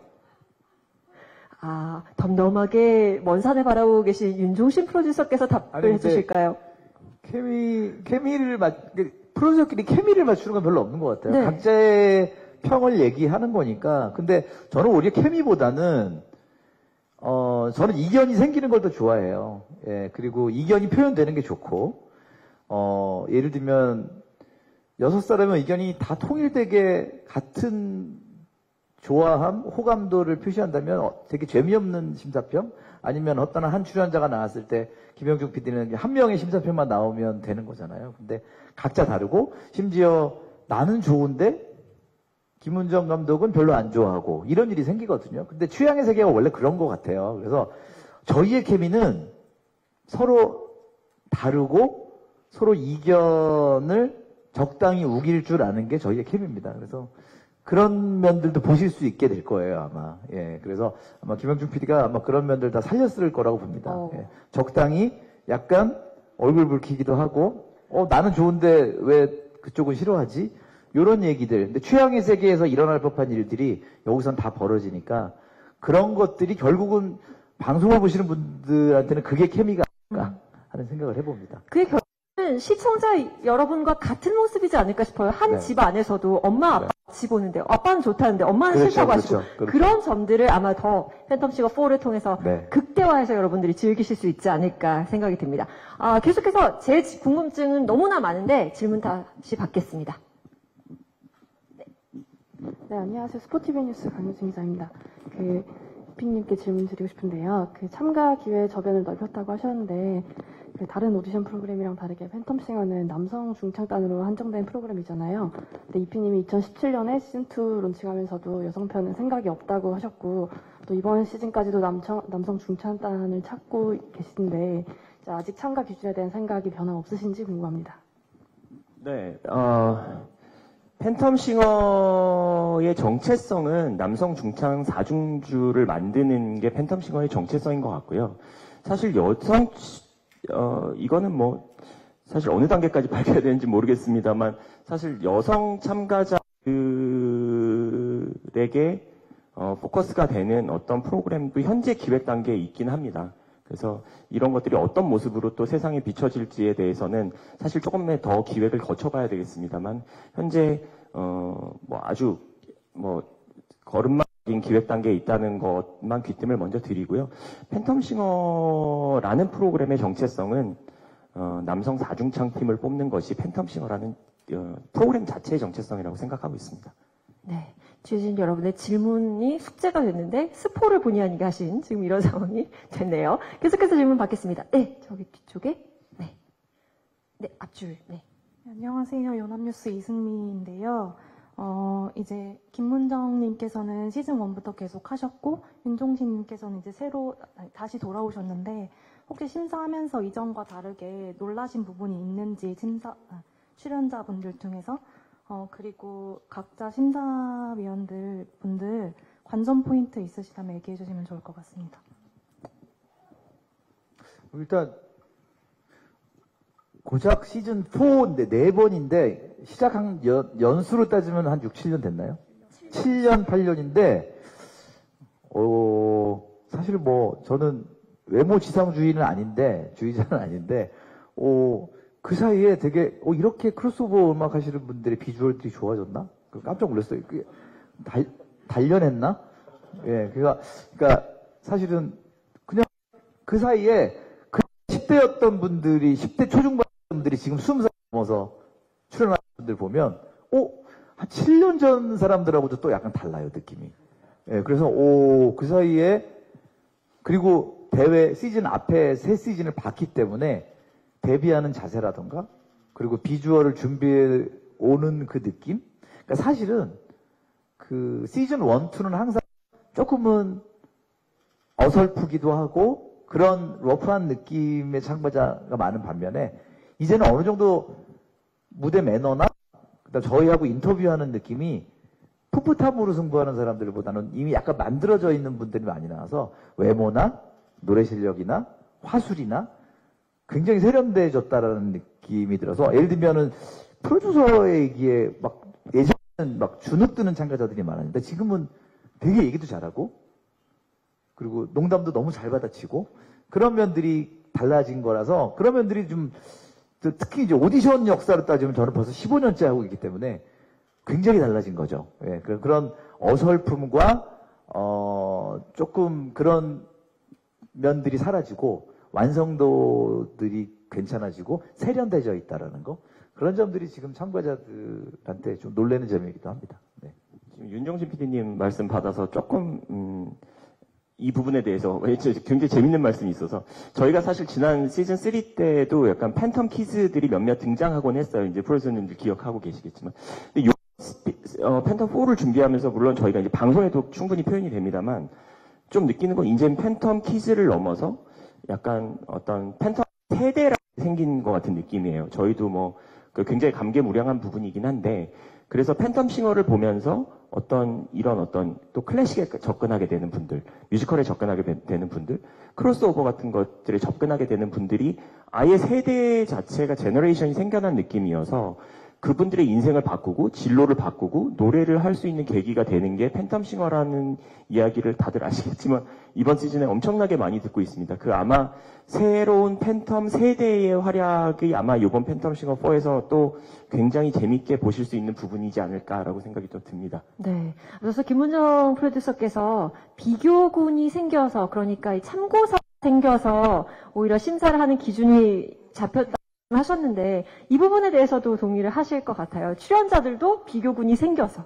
아, 덤덤하게 먼 산을 바라보고 계신 윤종신 프로듀서께서 답을 해주실까요? 케미, 케미를 맞, 프로듀서끼리 케미를 맞추는 건 별로 없는 것 같아요. 네. 각자의 평을 얘기하는 거니까. 근데 저는 오히려 케미보다는, 어, 저는 이견이 생기는 걸 더 좋아해요. 예, 그리고 이견이 표현되는 게 좋고, 어, 예를 들면, 여섯 사람의 의견이 다 통일되게 같은 좋아함, 호감도를 표시한다면 되게 재미없는 심사평? 아니면 어떤 한 출연자가 나왔을 때 김영중 피디는 한 명의 심사평만 나오면 되는 거잖아요. 근데 각자 다르고, 심지어 나는 좋은데 김문정 감독은 별로 안 좋아하고 이런 일이 생기거든요. 근데 취향의 세계가 원래 그런 것 같아요. 그래서 저희의 케미는 서로 다르고 서로 이견을 적당히 우길 줄 아는 게 저희의 케미입니다. 그래서 그런 면들도 보실 수 있게 될 거예요, 아마. 예, 그래서 아마 김영준 피디가 아마 그런 면들 다 살렸을 거라고 봅니다. 어. 예, 적당히 약간 얼굴 붉히기도 하고, 어, 나는 좋은데 왜 그쪽은 싫어하지? 요런 얘기들. 근데 취향의 세계에서 일어날 법한 일들이 여기선 다 벌어지니까 그런 것들이 결국은 방송을 보시는 분들한테는 그게 케미가 아닐까 하는 생각을 해봅니다. 그게 결국은 시청자 여러분과 같은 모습이지 않을까 싶어요. 한 네. 집 안에서도 엄마 아빠 같이 보는데 아빠는 좋다는데 엄마는 그렇죠, 싫다고 그렇죠, 하시고 그렇죠. 그런 점들을 아마 더 팬텀싱어 사를 통해서 네. 극대화해서 여러분들이 즐기실 수 있지 않을까 생각이 듭니다. 아, 계속해서 제 궁금증은 너무나 많은데 질문 다시 받겠습니다. 네, 안녕하세요. 스포티비 뉴스 강유진 기자입니다. 그, 피님께 질문 드리고 싶은데요. 그 참가 기회 저변을 넓혔다고 하셨는데, 그 다른 오디션 프로그램이랑 다르게 팬텀싱어는 남성 중창단으로 한정된 프로그램이잖아요. 근데 이피님이 이천십칠 년에 시즌이 론칭하면서도 여성편은 생각이 없다고 하셨고, 또 이번 시즌까지도 남성, 남성 중창단을 찾고 계신데, 아직 참가 기준에 대한 생각이 변화 없으신지 궁금합니다. 네, 어, 팬텀싱어의 정체성은 남성 중창 사중주를 만드는 게 팬텀싱어의 정체성인 것 같고요. 사실 여성, 어, 이거는 뭐, 사실 어느 단계까지 밝혀야 되는지 모르겠습니다만, 사실 여성 참가자들에게 어, 포커스가 되는 어떤 프로그램도 현재 기획 단계에 있긴 합니다. 그래서 이런 것들이 어떤 모습으로 또 세상에 비춰질지에 대해서는 사실 조금의 더 기획을 거쳐봐야 되겠습니다만 현재 어 뭐 아주 뭐 걸음마인 기획 단계에 있다는 것만 귀띔을 먼저 드리고요. 팬텀싱어라는 프로그램의 정체성은 어 남성 사중창 팀을 뽑는 것이 팬텀싱어라는 어 프로그램 자체의 정체성이라고 생각하고 있습니다. 네. 주진 여러분의 질문이 숙제가 됐는데 스포를 본의 아니게 하신 지금 이런 상황이 됐네요. 계속해서 질문 받겠습니다. 네, 저기 뒤쪽에. 네. 네, 앞줄. 네. 안녕하세요. 연합뉴스 이승미인데요. 어, 이제 김문정님께서는 시즌 일부터 계속 하셨고 윤종신님께서는 이제 새로 다시 돌아오셨는데 혹시 심사하면서 이전과 다르게 놀라신 부분이 있는지 심사 아, 출연자분들 중에서 어, 그리고 각자 심사위원들 분들 관전 포인트 있으시다면 얘기해 주시면 좋을 것 같습니다. 일단 고작 시즌 사인데 네 번인데 시작한 연, 연수로 따지면 한 육, 칠 년 됐나요? 칠 년, 팔 년인데 어, 사실 뭐 저는 외모 지상주의는 아닌데 주의자는 아닌데 어, 그 사이에 되게 어, 이렇게 크로스오버 음악 하시는 분들의 비주얼들이 좋아졌나? 깜짝 놀랐어요. 그게 달, 단련했나? 예, 그러니까, 그러니까 사실은 그냥 그 사이에 그 십 대였던 분들이 십 대 초중반 분들이 지금 스무 살 넘어서 출연하는 분들 보면 어? 한 칠 년 전 사람들하고도 또 약간 달라요, 느낌이. 예, 그래서 오, 그 사이에 그리고 대회 시즌 앞에 세 시즌을 봤기 때문에 데뷔하는 자세라던가 그리고 비주얼을 준비해 오는 그 느낌? 그러니까 사실은 그 시즌 일, 이는 항상 조금은 어설프기도 하고 그런 러프한 느낌의 참가자가 많은 반면에 이제는 어느 정도 무대 매너나 그다음 저희하고 인터뷰하는 느낌이 풋풋함으로 승부하는 사람들보다는 이미 약간 만들어져 있는 분들이 많이 나와서 외모나 노래 실력이나 화술이나 굉장히 세련돼졌다라는 느낌이 들어서 예를 들면은 프로듀서에게 막 예전에는 막 주눅 드는 참가자들이 많았는데 지금은 되게 얘기도 잘하고 그리고 농담도 너무 잘 받아치고 그런 면들이 달라진 거라서 그런 면들이 좀 특히 이제 오디션 역사로 따지면 저는 벌써 십오 년째 하고 있기 때문에 굉장히 달라진 거죠. 예, 그런 어설픔과 어 조금 그런 면들이 사라지고 완성도들이 괜찮아지고 세련돼져 있다라는 거 그런 점들이 지금 참가자들한테 좀 놀라는 점이기도 합니다. 네. 지금 윤종신 피디님 말씀 받아서 조금 음, 이 부분에 대해서 굉장히 재밌는 말씀이 있어서 저희가 사실 지난 시즌 삼 때도 약간 팬텀 키즈들이 몇몇 등장하곤 했어요. 이제 프로듀서님들 기억하고 계시겠지만. 근데 요, 어, 팬텀 사를 준비하면서 물론 저희가 이제 방송에도 충분히 표현이 됩니다만 좀 느끼는 건 이제 팬텀 키즈를 넘어서 약간 어떤 팬텀 세대라 생긴 것 같은 느낌이에요. 저희도 뭐 굉장히 감개무량한 부분이긴 한데 그래서 팬텀 싱어를 보면서 어떤 이런 어떤 또 클래식에 접근하게 되는 분들, 뮤지컬에 접근하게 되는 분들, 크로스오버 같은 것들에 접근하게 되는 분들이 아예 세대 자체가 제너레이션이 생겨난 느낌이어서 그분들의 인생을 바꾸고 진로를 바꾸고 노래를 할 수 있는 계기가 되는 게 팬텀 싱어라는 이야기를 다들 아시겠지만 이번 시즌에 엄청나게 많이 듣고 있습니다. 그 아마 새로운 팬텀 세대의 활약이 아마 이번 팬텀 싱어 사에서 또 굉장히 재밌게 보실 수 있는 부분이지 않을까라고 생각이 또 듭니다. 네. 그래서 김문정 프로듀서께서 비교군이 생겨서 그러니까 이 참고서 생겨서 오히려 심사를 하는 기준이 잡혔다. 하셨는데 이 부분에 대해서도 동의를 하실 것 같아요. 출연자들도 비교군이 생겨서.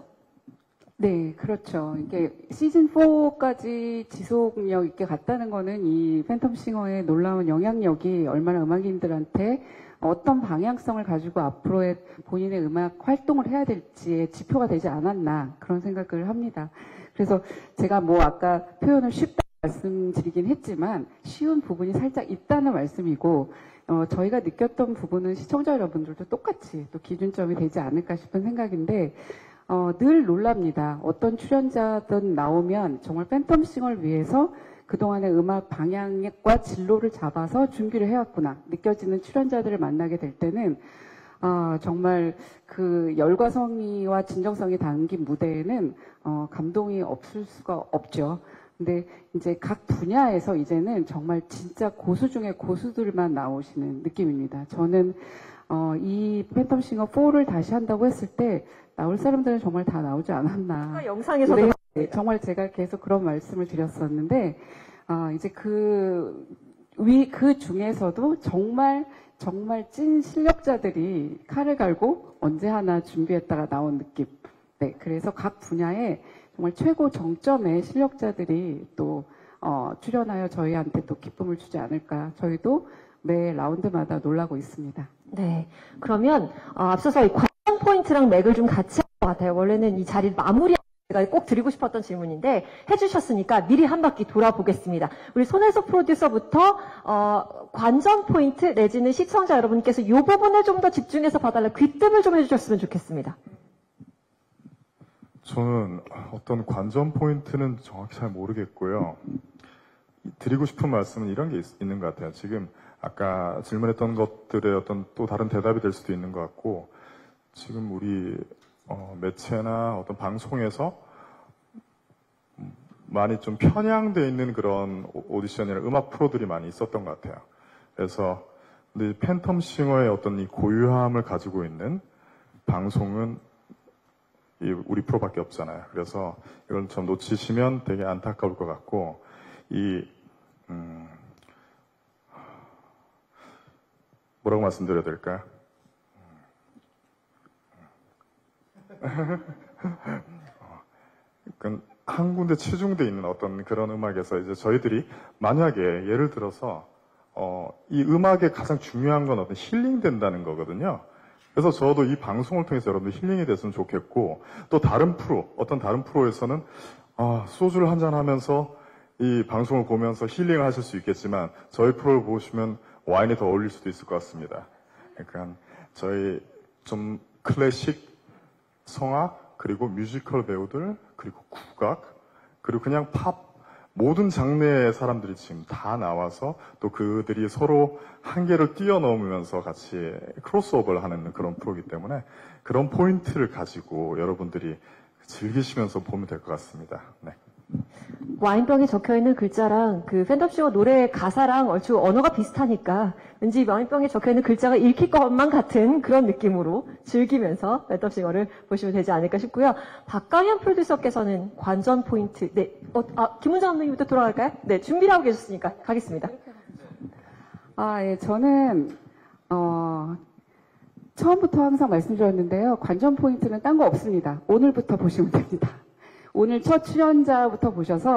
네, 그렇죠. 이게 시즌 사까지 지속력 있게 갔다는 거는 이 팬텀 싱어의 놀라운 영향력이 얼마나 음악인들한테 어떤 방향성을 가지고 앞으로의 본인의 음악 활동을 해야 될지의 지표가 되지 않았나 그런 생각을 합니다. 그래서 제가 뭐 아까 표현을 쉽다 말씀드리긴 했지만 쉬운 부분이 살짝 있다는 말씀이고 어, 저희가 느꼈던 부분은 시청자 여러분들도 똑같이 또 기준점이 되지 않을까 싶은 생각인데 어, 늘 놀랍니다. 어떤 출연자든 나오면 정말 팬텀 싱어를 위해서 그동안의 음악 방향과 진로를 잡아서 준비를 해왔구나 느껴지는 출연자들을 만나게 될 때는 어, 정말 그 열과 성의와 진정성이 담긴 무대에는 어, 감동이 없을 수가 없죠. 근데 이제 각 분야에서 이제는 정말 진짜 고수 중에 고수들만 나오시는 느낌입니다. 저는 어, 이 팬텀 싱어 사를 다시 한다고 했을 때 나올 사람들은 정말 다 나오지 않았나. 영상에서도 네, 정말 제가 계속 그런 말씀을 드렸었는데 어, 이제 그 위, 그 중에서도 정말 정말 찐 실력자들이 칼을 갈고 언제 하나 준비했다가 나온 느낌. 네, 그래서 각 분야에 정말 최고 정점의 실력자들이 또 어, 출연하여 저희한테 또 기쁨을 주지 않을까. 저희도 매 라운드마다 놀라고 있습니다. 네, 그러면 어, 앞서서 이 관전 포인트랑 맥을 좀 같이 할 것 같아요. 원래는 이 자리를 마무리하는 제가 꼭 드리고 싶었던 질문인데 해주셨으니까 미리 한 바퀴 돌아보겠습니다. 우리 손혜석 프로듀서부터 어, 관전 포인트 내지는 시청자 여러분께서 이 부분을 좀 더 집중해서 봐달라 귀뜸을 좀 해주셨으면 좋겠습니다. 저는 어떤 관전 포인트는 정확히 잘 모르겠고요. 드리고 싶은 말씀은 이런 게 있, 있는 것 같아요. 지금 아까 질문했던 것들의 어떤 또 다른 대답이 될 수도 있는 것 같고 지금 우리 어, 매체나 어떤 방송에서 많이 좀 편향되어 있는 그런 오디션이나 음악 프로들이 많이 있었던 것 같아요. 그래서 근데 팬텀 싱어의 어떤 이 고유함을 가지고 있는 방송은 이 우리 프로밖에 없잖아요. 그래서 이걸 좀 놓치시면 되게 안타까울 것 같고 이 음, 뭐라고 말씀드려야 될까요? 그러니까 한 군데 치중돼 있는 어떤 그런 음악에서 이제 저희들이 만약에 예를 들어서 어, 이 음악의 가장 중요한 건 어떤 힐링 된다는 거거든요. 그래서 저도 이 방송을 통해서 여러분들 힐링이 됐으면 좋겠고 또 다른 프로, 어떤 다른 프로에서는 아, 소주를 한잔 하면서 이 방송을 보면서 힐링을 하실 수 있겠지만 저희 프로를 보시면 와인이 더 어울릴 수도 있을 것 같습니다. 그러니까 저희 좀 클래식, 성악, 그리고 뮤지컬 배우들, 그리고 국악, 그리고 그냥 팝 모든 장르의 사람들이 지금 다 나와서 또 그들이 서로 한계를 뛰어넘으면서 같이 크로스오버를 하는 그런 프로이기 때문에 그런 포인트를 가지고 여러분들이 즐기시면서 보면 될 것 같습니다. 네. 와인병에 적혀있는 글자랑 그 팬텀 싱어 노래 가사랑 얼추 언어가 비슷하니까 왠지 와인병에 적혀있는 글자가 읽힐 것만 같은 그런 느낌으로 즐기면서 팬텀 싱어를 보시면 되지 않을까 싶고요. 박강현 프로듀서께서는 관전 포인트, 네, 어, 아, 김문정 감독님부터 돌아갈까요? 네, 준비를 하고 계셨으니까 가겠습니다. 아, 예, 저는 어, 처음부터 항상 말씀드렸는데요. 관전 포인트는 딴 거 없습니다. 오늘부터 보시면 됩니다. 오늘 첫 출연자부터 보셔서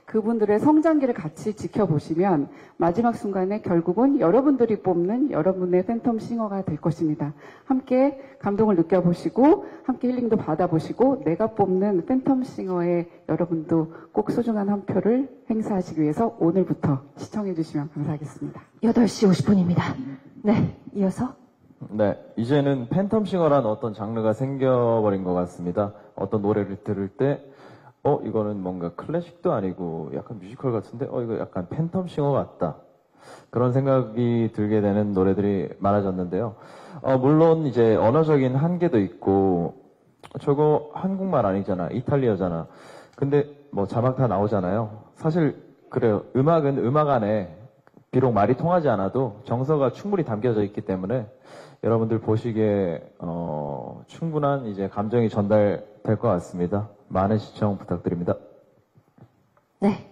그분들의 성장기를 같이 지켜보시면 마지막 순간에 결국은 여러분들이 뽑는 여러분의 팬텀 싱어가 될 것입니다. 함께 감동을 느껴보시고 함께 힐링도 받아보시고 내가 뽑는 팬텀 싱어에 여러분도 꼭 소중한 한 표를 행사하시기 위해서 오늘부터 시청해 주시면 감사하겠습니다. 여덟 시 오십 분입니다. 네, 이어서 네, 이제는 팬텀싱어란 어떤 장르가 생겨버린 것 같습니다. 어떤 노래를 들을 때 어, 이거는 뭔가 클래식도 아니고 약간 뮤지컬 같은데, 어, 이거 약간 팬텀싱어 같다. 그런 생각이 들게 되는 노래들이 많아졌는데요. 어, 물론 이제 언어적인 한계도 있고, 저거 한국말 아니잖아. 이탈리아잖아. 근데 뭐 자막 다 나오잖아요. 사실, 그래요. 음악은 음악 안에 비록 말이 통하지 않아도 정서가 충분히 담겨져 있기 때문에 여러분들 보시기에, 어, 충분한 이제 감정이 전달될 것 같습니다. 많은 시청 부탁드립니다. 네.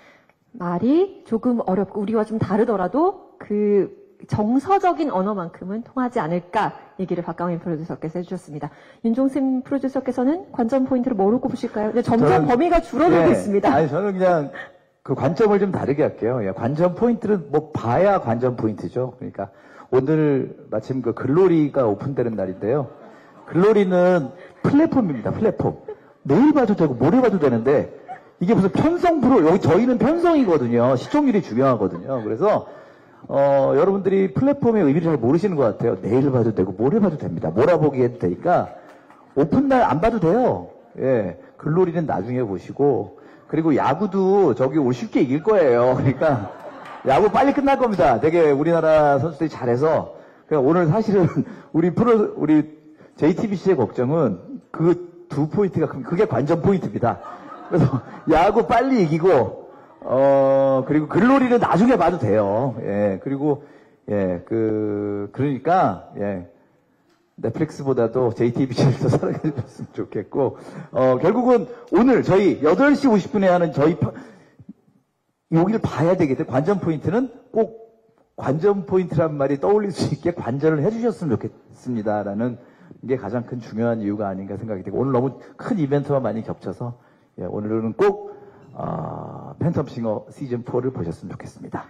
말이 조금 어렵고 우리와 좀 다르더라도 그 정서적인 언어만큼은 통하지 않을까 얘기를 박강민 프로듀서께서 해주셨습니다. 윤종신 프로듀서께서는 관전 포인트를 뭐로 꼽으실까요? 근데 점점 저는, 범위가 줄어들고 예, 있습니다. 아니, 저는 그냥 그 관점을 좀 다르게 할게요. 예, 관전 포인트는 뭐 봐야 관전 포인트죠. 그러니까 오늘 마침 그 글로리가 오픈되는 날인데요. 글로리는 플랫폼입니다. 플랫폼. 내일 봐도 되고 모레 봐도 되는데 이게 무슨 편성 프로, 여기 저희는 편성이거든요. 시청률이 중요하거든요. 그래서 어, 여러분들이 플랫폼의 의미를 잘 모르시는 것 같아요. 내일 봐도 되고 모레 봐도 됩니다. 몰아보기 해도 되니까 오픈날 안 봐도 돼요. 예, 글로리는 나중에 보시고 그리고 야구도 저기 올 쉽게 이길 거예요. 그러니까 야구 빨리 끝날 겁니다. 되게 우리나라 선수들이 잘해서 그러니까 오늘 사실은 우리 프로 우리 제이티비씨의 걱정은 그 두 포인트가 그게 관전 포인트입니다. 그래서 야구 빨리 이기고 어 그리고 글로리는 나중에 봐도 돼요. 예 그리고 예 그 그러니까 예 넷플릭스보다도 제이티비씨를 더 사랑해 주셨으면 좋겠고 어 결국은 오늘 저희 여덟 시 오십 분에 하는 저희 파, 여기를 봐야 되기 때문에 관전 포인트는 꼭 관전 포인트란 말이 떠올릴 수 있게 관전을 해주셨으면 좋겠습니다라는 이게 가장 큰 중요한 이유가 아닌가 생각이 되고 오늘 너무 큰 이벤트와 많이 겹쳐서 예, 오늘은 꼭 어, 팬텀싱어 시즌 포를 보셨으면 좋겠습니다.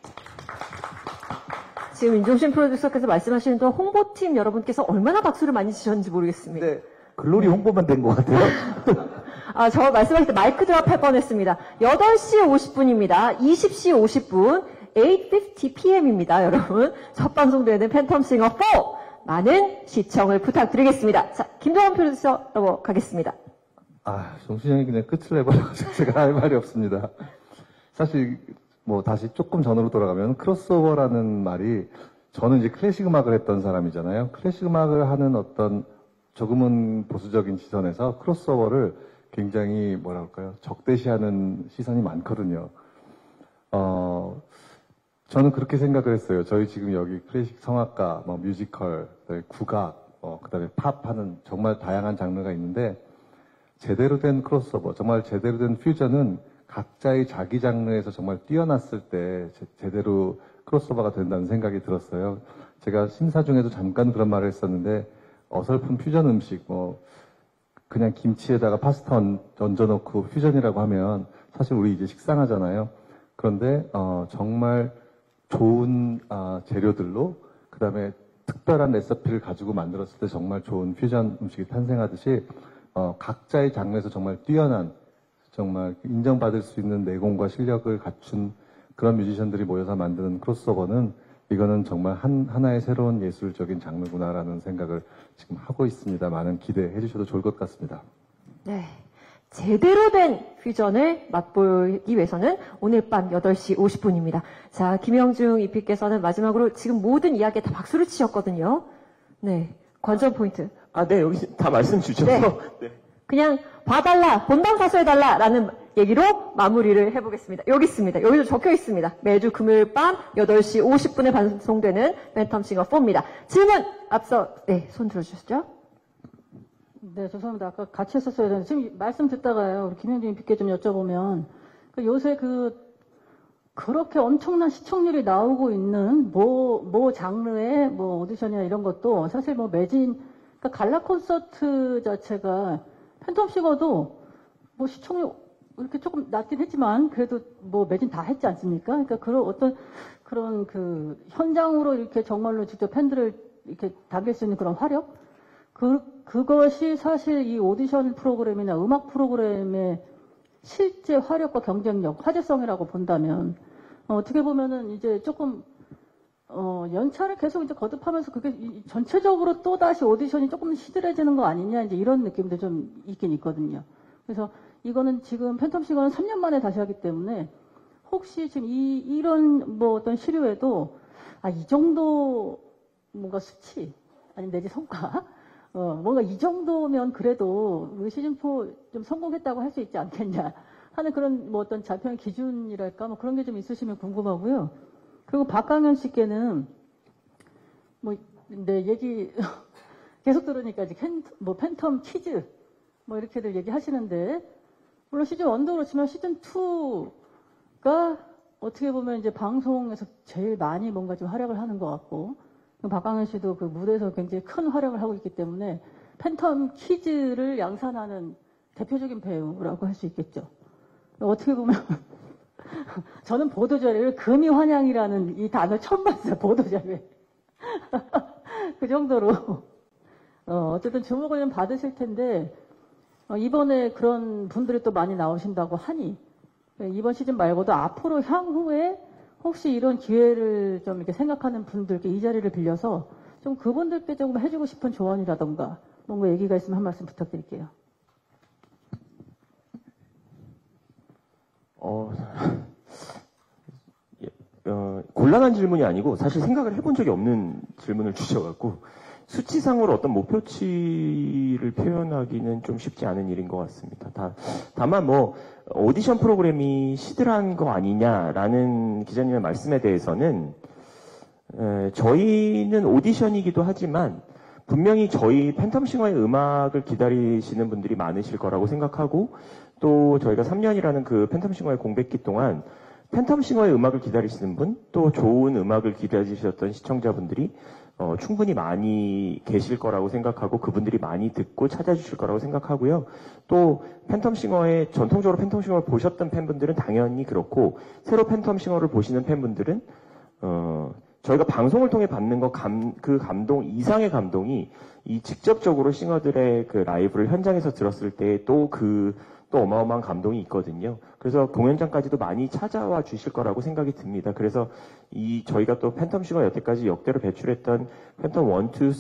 지금 윤종신 프로듀서께서 말씀하시는 동안 홍보팀 여러분께서 얼마나 박수를 많이 치셨는지 모르겠습니다. 네, 글로리 홍보만 된 것 같아요. 아, 저 말씀하실 때 마이크 드랍 할 뻔했습니다. 여덟 시 오십 분입니다. 이십 시 오십 분, 에잇 피프티 피엠입니다, 여러분. 첫 방송되는 팬텀싱어 사 많은 시청을 부탁드리겠습니다. 자, 김동원 프로듀서 넘어가겠습니다. 아, 정신이 형이 그냥 끝을 내버려가지고 제가 할 말이 없습니다. 사실 뭐 다시 조금 전으로 돌아가면 크로스오버라는 말이 저는 이제 클래식 음악을 했던 사람이잖아요. 클래식 음악을 하는 어떤 조금은 보수적인 시선에서 크로스오버를 굉장히 뭐라 할까요? 적대시하는 시선이 많거든요. 어, 저는 그렇게 생각을 했어요. 저희 지금 여기 클래식 성악가, 뭐 뮤지컬, 그다음에 국악, 어, 그다음에 팝 하는 정말 다양한 장르가 있는데 제대로 된 크로스오버, 정말 제대로 된 퓨전은 각자의 자기 장르에서 정말 뛰어났을 때 제, 제대로 크로스오버가 된다는 생각이 들었어요. 제가 심사 중에도 잠깐 그런 말을 했었는데 어설픈 퓨전 음식, 뭐 그냥 김치에다가 파스타 얹어놓고 퓨전이라고 하면 사실 우리 이제 식상하잖아요. 그런데 어, 정말 좋은 아, 재료들로 그 다음에 특별한 레시피를 가지고 만들었을 때 정말 좋은 퓨전 음식이 탄생하듯이 어, 각자의 장르에서 정말 뛰어난 정말 인정받을 수 있는 내공과 실력을 갖춘 그런 뮤지션들이 모여서 만드는 크로스오버는 이거는 정말 한, 하나의 새로운 예술적인 장르구나라는 생각을 지금 하고 있습니다. 많은 기대해 주셔도 좋을 것 같습니다. 네. 제대로 된 퓨전을 맛보기 위해서는 오늘 밤 여덟 시 오십 분입니다. 자, 김영중 이피께서는 마지막으로 지금 모든 이야기에 다 박수를 치셨거든요. 네. 관전 포인트. 아, 네. 여기 다 말씀 주셔서. 네. 네. 그냥 봐달라, 본방 사수해달라 라는 얘기로 마무리를 해보겠습니다. 여기 있습니다. 여기도 적혀 있습니다. 매주 금요일 밤 여덟 시 오십 분에 방송되는 팬텀싱어 사입니다. 질문 앞서 네, 손 들어주시죠. 네, 죄송합니다. 아까 같이 했었어야 되는데 지금 말씀 듣다가요. 우리 김영준 빅게 좀 여쭤보면 그 요새 그 그렇게 엄청난 시청률이 나오고 있는 뭐, 뭐 장르의 뭐 오디션이나 이런 것도 사실 뭐 매진, 그러니까 갈라 콘서트 자체가 팬텀싱어도 뭐 시청률 이렇게 조금 낮긴 했지만 그래도 뭐 매진 다 했지 않습니까? 그러니까 그런 어떤 그런 그 현장으로 이렇게 정말로 직접 팬들을 이렇게 당길 수 있는 그런 화력? 그, 그것이 사실 이 오디션 프로그램이나 음악 프로그램의 실제 화력과 경쟁력, 화제성이라고 본다면, 어, 어떻게 보면은 이제 조금, 어, 연차를 계속 이제 거듭하면서 그게 이- 전체적으로 또다시 오디션이 조금 시들해지는 거 아니냐, 이제 이런 느낌도 좀 있긴 있거든요. 그래서 이거는 지금 팬텀싱어는 삼 년 만에 다시 하기 때문에 혹시 지금 이, 이런 뭐 어떤 시류에도 아, 이 정도 뭔가 수치, 아니 내지 성과, 어, 뭔가 이 정도면 그래도 우리 시즌사 좀 성공했다고 할 수 있지 않겠냐 하는 그런 뭐 어떤 자평의 기준이랄까 뭐 그런 게 좀 있으시면 궁금하고요. 그리고 박강현 씨께는 뭐, 네, 얘기 계속 들으니까 이제 캔, 뭐 팬텀 키즈 뭐 이렇게들 얘기하시는데 물론 시즌 일도 그렇지만 시즌 이가 어떻게 보면 이제 방송에서 제일 많이 뭔가 좀 활약을 하는 것 같고 박강현 씨도 그 무대에서 굉장히 큰 활약을 하고 있기 때문에 팬텀 키즈를 양산하는 대표적인 배우라고 할 수 있겠죠. 어떻게 보면 저는 보도자료를 금이 환영이라는 이 단어 처음 봤어요. 보도자료에. 그 정도로 어, 어쨌든 주목을 좀 받으실 텐데 어, 이번에 그런 분들이 또 많이 나오신다고 하니 이번 시즌 말고도 앞으로 향후에 혹시 이런 기회를 좀 이렇게 생각하는 분들께 이 자리를 빌려서 좀 그분들께 조금 해주고 싶은 조언이라던가 뭔가 얘기가 있으면 한 말씀 부탁드릴게요. 어, 어, 곤란한 질문이 아니고 사실 생각을 해본 적이 없는 질문을 주셔갖고 수치상으로 어떤 목표치를 표현하기는 좀 쉽지 않은 일인 것 같습니다. 다, 다만 뭐 오디션 프로그램이 시들한 거 아니냐라는 기자님의 말씀에 대해서는 에, 저희는 오디션이기도 하지만 분명히 저희 팬텀싱어의 음악을 기다리시는 분들이 많으실 거라고 생각하고 또 저희가 삼 년이라는 그 팬텀싱어의 공백기 동안 팬텀싱어의 음악을 기다리시는 분, 또 좋은 음악을 기다리셨던 시청자분들이 어, 충분히 많이 계실 거라고 생각하고 그분들이 많이 듣고 찾아주실 거라고 생각하고요. 또 팬텀싱어의 전통적으로 팬텀싱어를 보셨던 팬분들은 당연히 그렇고 새로 팬텀싱어를 보시는 팬분들은 어, 저희가 방송을 통해 받는 거 감, 그 감동 이상의 감동이 이 직접적으로 싱어들의 그 라이브를 현장에서 들었을 때 또 그 또 어마어마한 감동이 있거든요. 그래서 공연장까지도 많이 찾아와 주실 거라고 생각이 듭니다. 그래서 이 저희가 또 팬텀싱어 여태까지 역대로 배출했던 팬텀 일, 이,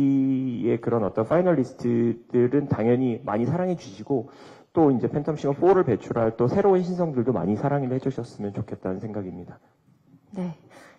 삼의 그런 어떤 파이널리스트들은 당연히 많이 사랑해 주시고 또 이제 팬텀싱어 사를 배출할 또 새로운 신성들도 많이 사랑을 해주셨으면 좋겠다는 생각입니다. 네.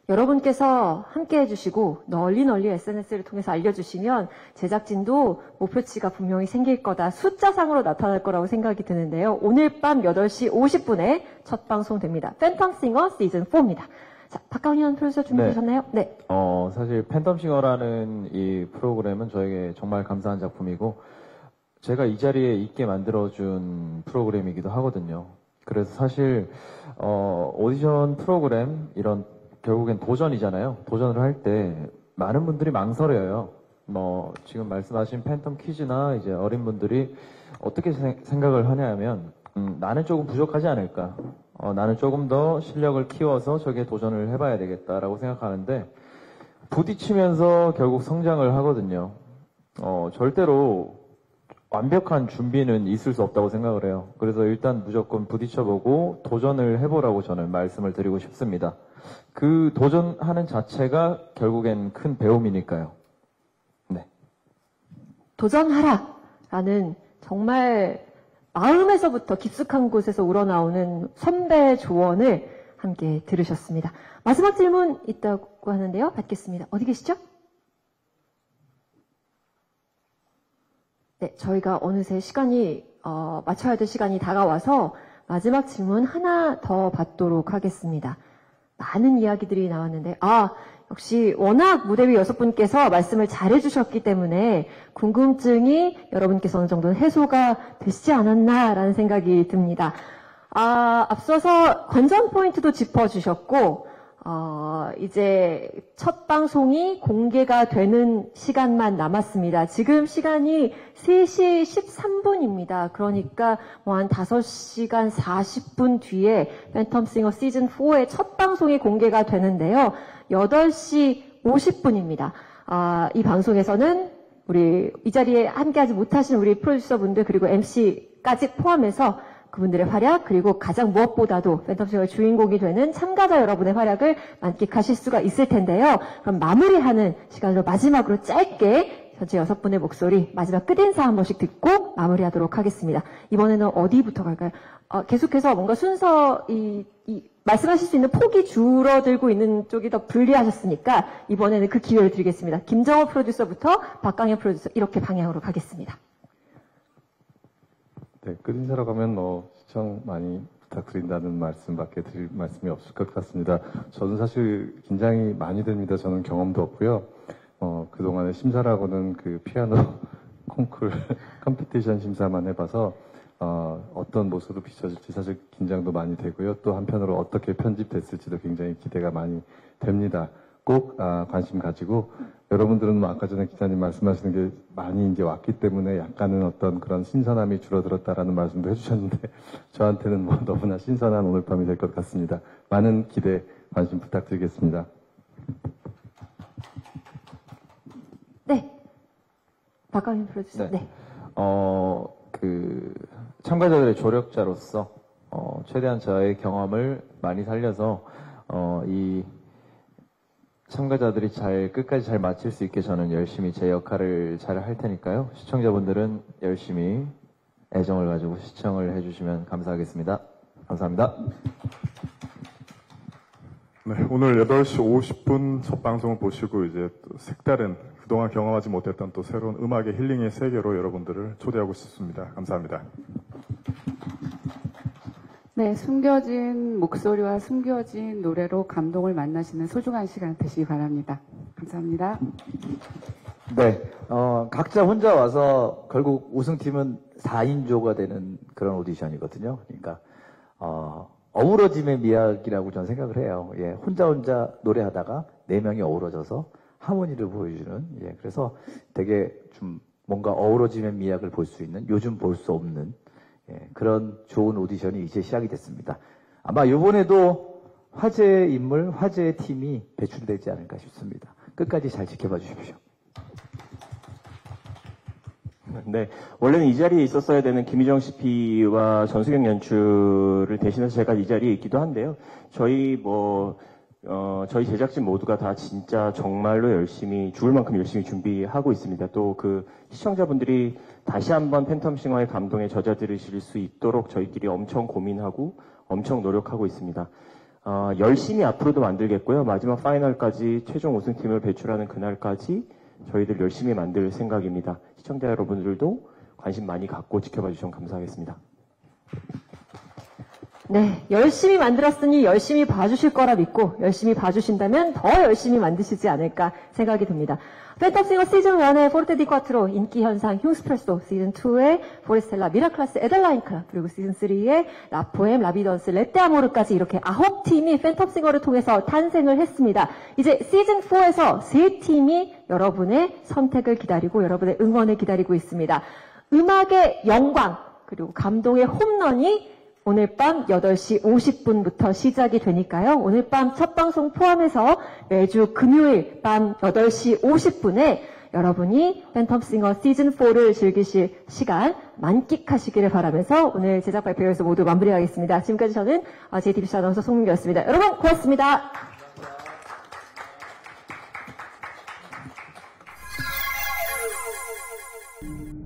여러분께서 함께 해주시고 널리 널리 에스엔에스를 통해서 알려주시면 제작진도 목표치가 분명히 생길 거다. 숫자상으로 나타날 거라고 생각이 드는데요. 오늘 밤 여덟 시 오십 분에 첫 방송됩니다. 팬텀싱어 시즌 사입니다. 자, 박강현 프로듀서 준비되셨나요? 네. 네. 어, 사실 팬텀싱어라는 이 프로그램은 저에게 정말 감사한 작품이고 제가 이 자리에 있게 만들어준 프로그램이기도 하거든요. 그래서 사실 어, 오디션 프로그램 이런 결국엔 도전이잖아요. 도전을 할 때 많은 분들이 망설여요. 뭐 지금 말씀하신 팬텀 퀴즈나 이제 어린 분들이 어떻게 세, 생각을 하냐면 음, 나는 조금 부족하지 않을까. 어, 나는 조금 더 실력을 키워서 저기에 도전을 해봐야 되겠다라고 생각하는데 부딪히면서 결국 성장을 하거든요. 어, 절대로 완벽한 준비는 있을 수 없다고 생각을 해요. 그래서 일단 무조건 부딪혀보고 도전을 해보라고 저는 말씀을 드리고 싶습니다. 그 도전하는 자체가 결국엔 큰 배움이니까요. 네. 도전하라라는 정말 마음에서부터 깊숙한 곳에서 우러나오는 선배의 조언을 함께 들으셨습니다. 마지막 질문 있다고 하는데요. 받겠습니다. 어디 계시죠? 네, 저희가 어느새 시간이 어, 맞춰야 될 시간이 다가와서 마지막 질문 하나 더 받도록 하겠습니다. 많은 이야기들이 나왔는데 아 역시 워낙 무대 위 여섯 분께서 말씀을 잘해주셨기 때문에 궁금증이 여러분께서 어느 정도는 해소가 되시지 않았나라는 생각이 듭니다. 아, 앞서서 관전 포인트도 짚어주셨고 어, 이제 첫 방송이 공개가 되는 시간만 남았습니다. 지금 시간이 세 시 십삼 분입니다. 그러니까 뭐 한 다섯 시간 사십 분 뒤에 팬텀싱어 시즌 사의 첫 방송이 공개가 되는데요. 여덟 시 오십 분입니다. 아, 이 방송에서는 우리 이 자리에 함께하지 못하신 우리 프로듀서분들 그리고 엠씨까지 포함해서 그분들의 활약 그리고 가장 무엇보다도 팬텀싱어의 주인공이 되는 참가자 여러분의 활약을 만끽하실 수가 있을 텐데요. 그럼 마무리하는 시간으로 마지막으로 짧게 전체 여섯 분의 목소리 마지막 끝인사 한 번씩 듣고 마무리하도록 하겠습니다. 이번에는 어디부터 갈까요? 어, 계속해서 뭔가 순서 이, 이 말씀하실 수 있는 폭이 줄어들고 있는 쪽이 더 불리하셨으니까 이번에는 그 기회를 드리겠습니다. 김정호 프로듀서부터 박강현 프로듀서 이렇게 방향으로 가겠습니다. 네, 끝인사라고 하면 뭐 시청 많이 부탁드린다는 말씀밖에 드릴 말씀이 없을 것 같습니다. 저는 사실 긴장이 많이 됩니다. 저는 경험도 없고요. 어, 그동안에 심사라고는 그 피아노 콩쿨 컴피티션 심사만 해봐서 어, 어떤 모습으로 비춰질지 사실 긴장도 많이 되고요. 또 한편으로 어떻게 편집됐을지도 굉장히 기대가 많이 됩니다. 꼭 아, 관심 가지고 여러분들은 뭐 아까 전에 기자님 말씀하시는 게 많이 이제 왔기 때문에 약간은 어떤 그런 신선함이 줄어들었다라는 말씀도 해주셨는데 저한테는 뭐 너무나 신선한 오늘 밤이 될 것 같습니다. 많은 기대 관심 부탁드리겠습니다. 네, 박강현 프로듀서. 네. 네. 어, 그 참가자들의 조력자로서 어, 최대한 저의 경험을 많이 살려서 어, 이 참가자들이 잘 끝까지 잘 마칠 수 있게 저는 열심히 제 역할을 잘 할 테니까요. 시청자분들은 열심히 애정을 가지고 시청을 해주시면 감사하겠습니다. 감사합니다. 네, 오늘 여덟 시 오십 분 첫 방송을 보시고 이제 또 색다른 그동안 경험하지 못했던 또 새로운 음악의 힐링의 세계로 여러분들을 초대하고 싶습니다. 감사합니다. 네, 숨겨진 목소리와 숨겨진 노래로 감동을 만나시는 소중한 시간 되시기 바랍니다. 감사합니다. 네, 어, 각자 혼자 와서 결국 우승팀은 사 인조가 되는 그런 오디션이거든요. 그러니까 어, 어우러짐의 미학이라고 저는 생각을 해요. 예, 혼자 혼자 노래하다가 네 명이 어우러져서 하모니를 보여주는. 예, 그래서 되게 좀 뭔가 어우러짐의 미학을 볼 수 있는 요즘 볼 수 없는. 예, 그런 좋은 오디션이 이제 시작이 됐습니다. 아마 이번에도 화제의 인물, 화제의 팀이 배출되지 않을까 싶습니다. 끝까지 잘 지켜봐 주십시오. 네, 원래는 이 자리에 있었어야 되는 김희정 씨피와 전수경 연출을 대신해서 제가 이 자리에 있기도 한데요. 저희 뭐 어, 저희 제작진 모두가 다 진짜 정말로 열심히, 죽을 만큼 열심히 준비하고 있습니다. 또 그 시청자분들이 다시 한번 팬텀싱어의 감동에 젖어들으실 수 있도록 저희끼리 엄청 고민하고 엄청 노력하고 있습니다. 어, 열심히 앞으로도 만들겠고요. 마지막 파이널까지 최종 우승팀을 배출하는 그날까지 저희들 열심히 만들 생각입니다. 시청자 여러분들도 관심 많이 갖고 지켜봐 주시면 감사하겠습니다. 네, 열심히 만들었으니 열심히 봐주실 거라 믿고 열심히 봐주신다면 더 열심히 만드시지 않을까 생각이 듭니다. 팬텀싱어 시즌 일의 포르테 디 꽈트로 인기 현상 흉스프레소, 시즌 이의 포레스텔라 미라클라스 에델라인 클럽, 그리고 시즌 삼의 라포엠 라비던스 레떼아모르까지 이렇게 아홉 팀이 팬텀싱어를 통해서 탄생을 했습니다. 이제 시즌 사에서 세 팀이 여러분의 선택을 기다리고 여러분의 응원을 기다리고 있습니다. 음악의 영광 그리고 감동의 홈런이 오늘 밤 여덟 시 오십 분부터 시작이 되니까요. 오늘 밤 첫 방송 포함해서 매주 금요일 밤 여덟 시 오십 분에 여러분이 팬텀싱어 시즌 사를 즐기실 시간 만끽하시기를 바라면서 오늘 제작 발표에서 모두 마무리하겠습니다. 지금까지 저는 제이티비씨 아나운서 송민규였습니다. 여러분 고맙습니다. Thank you.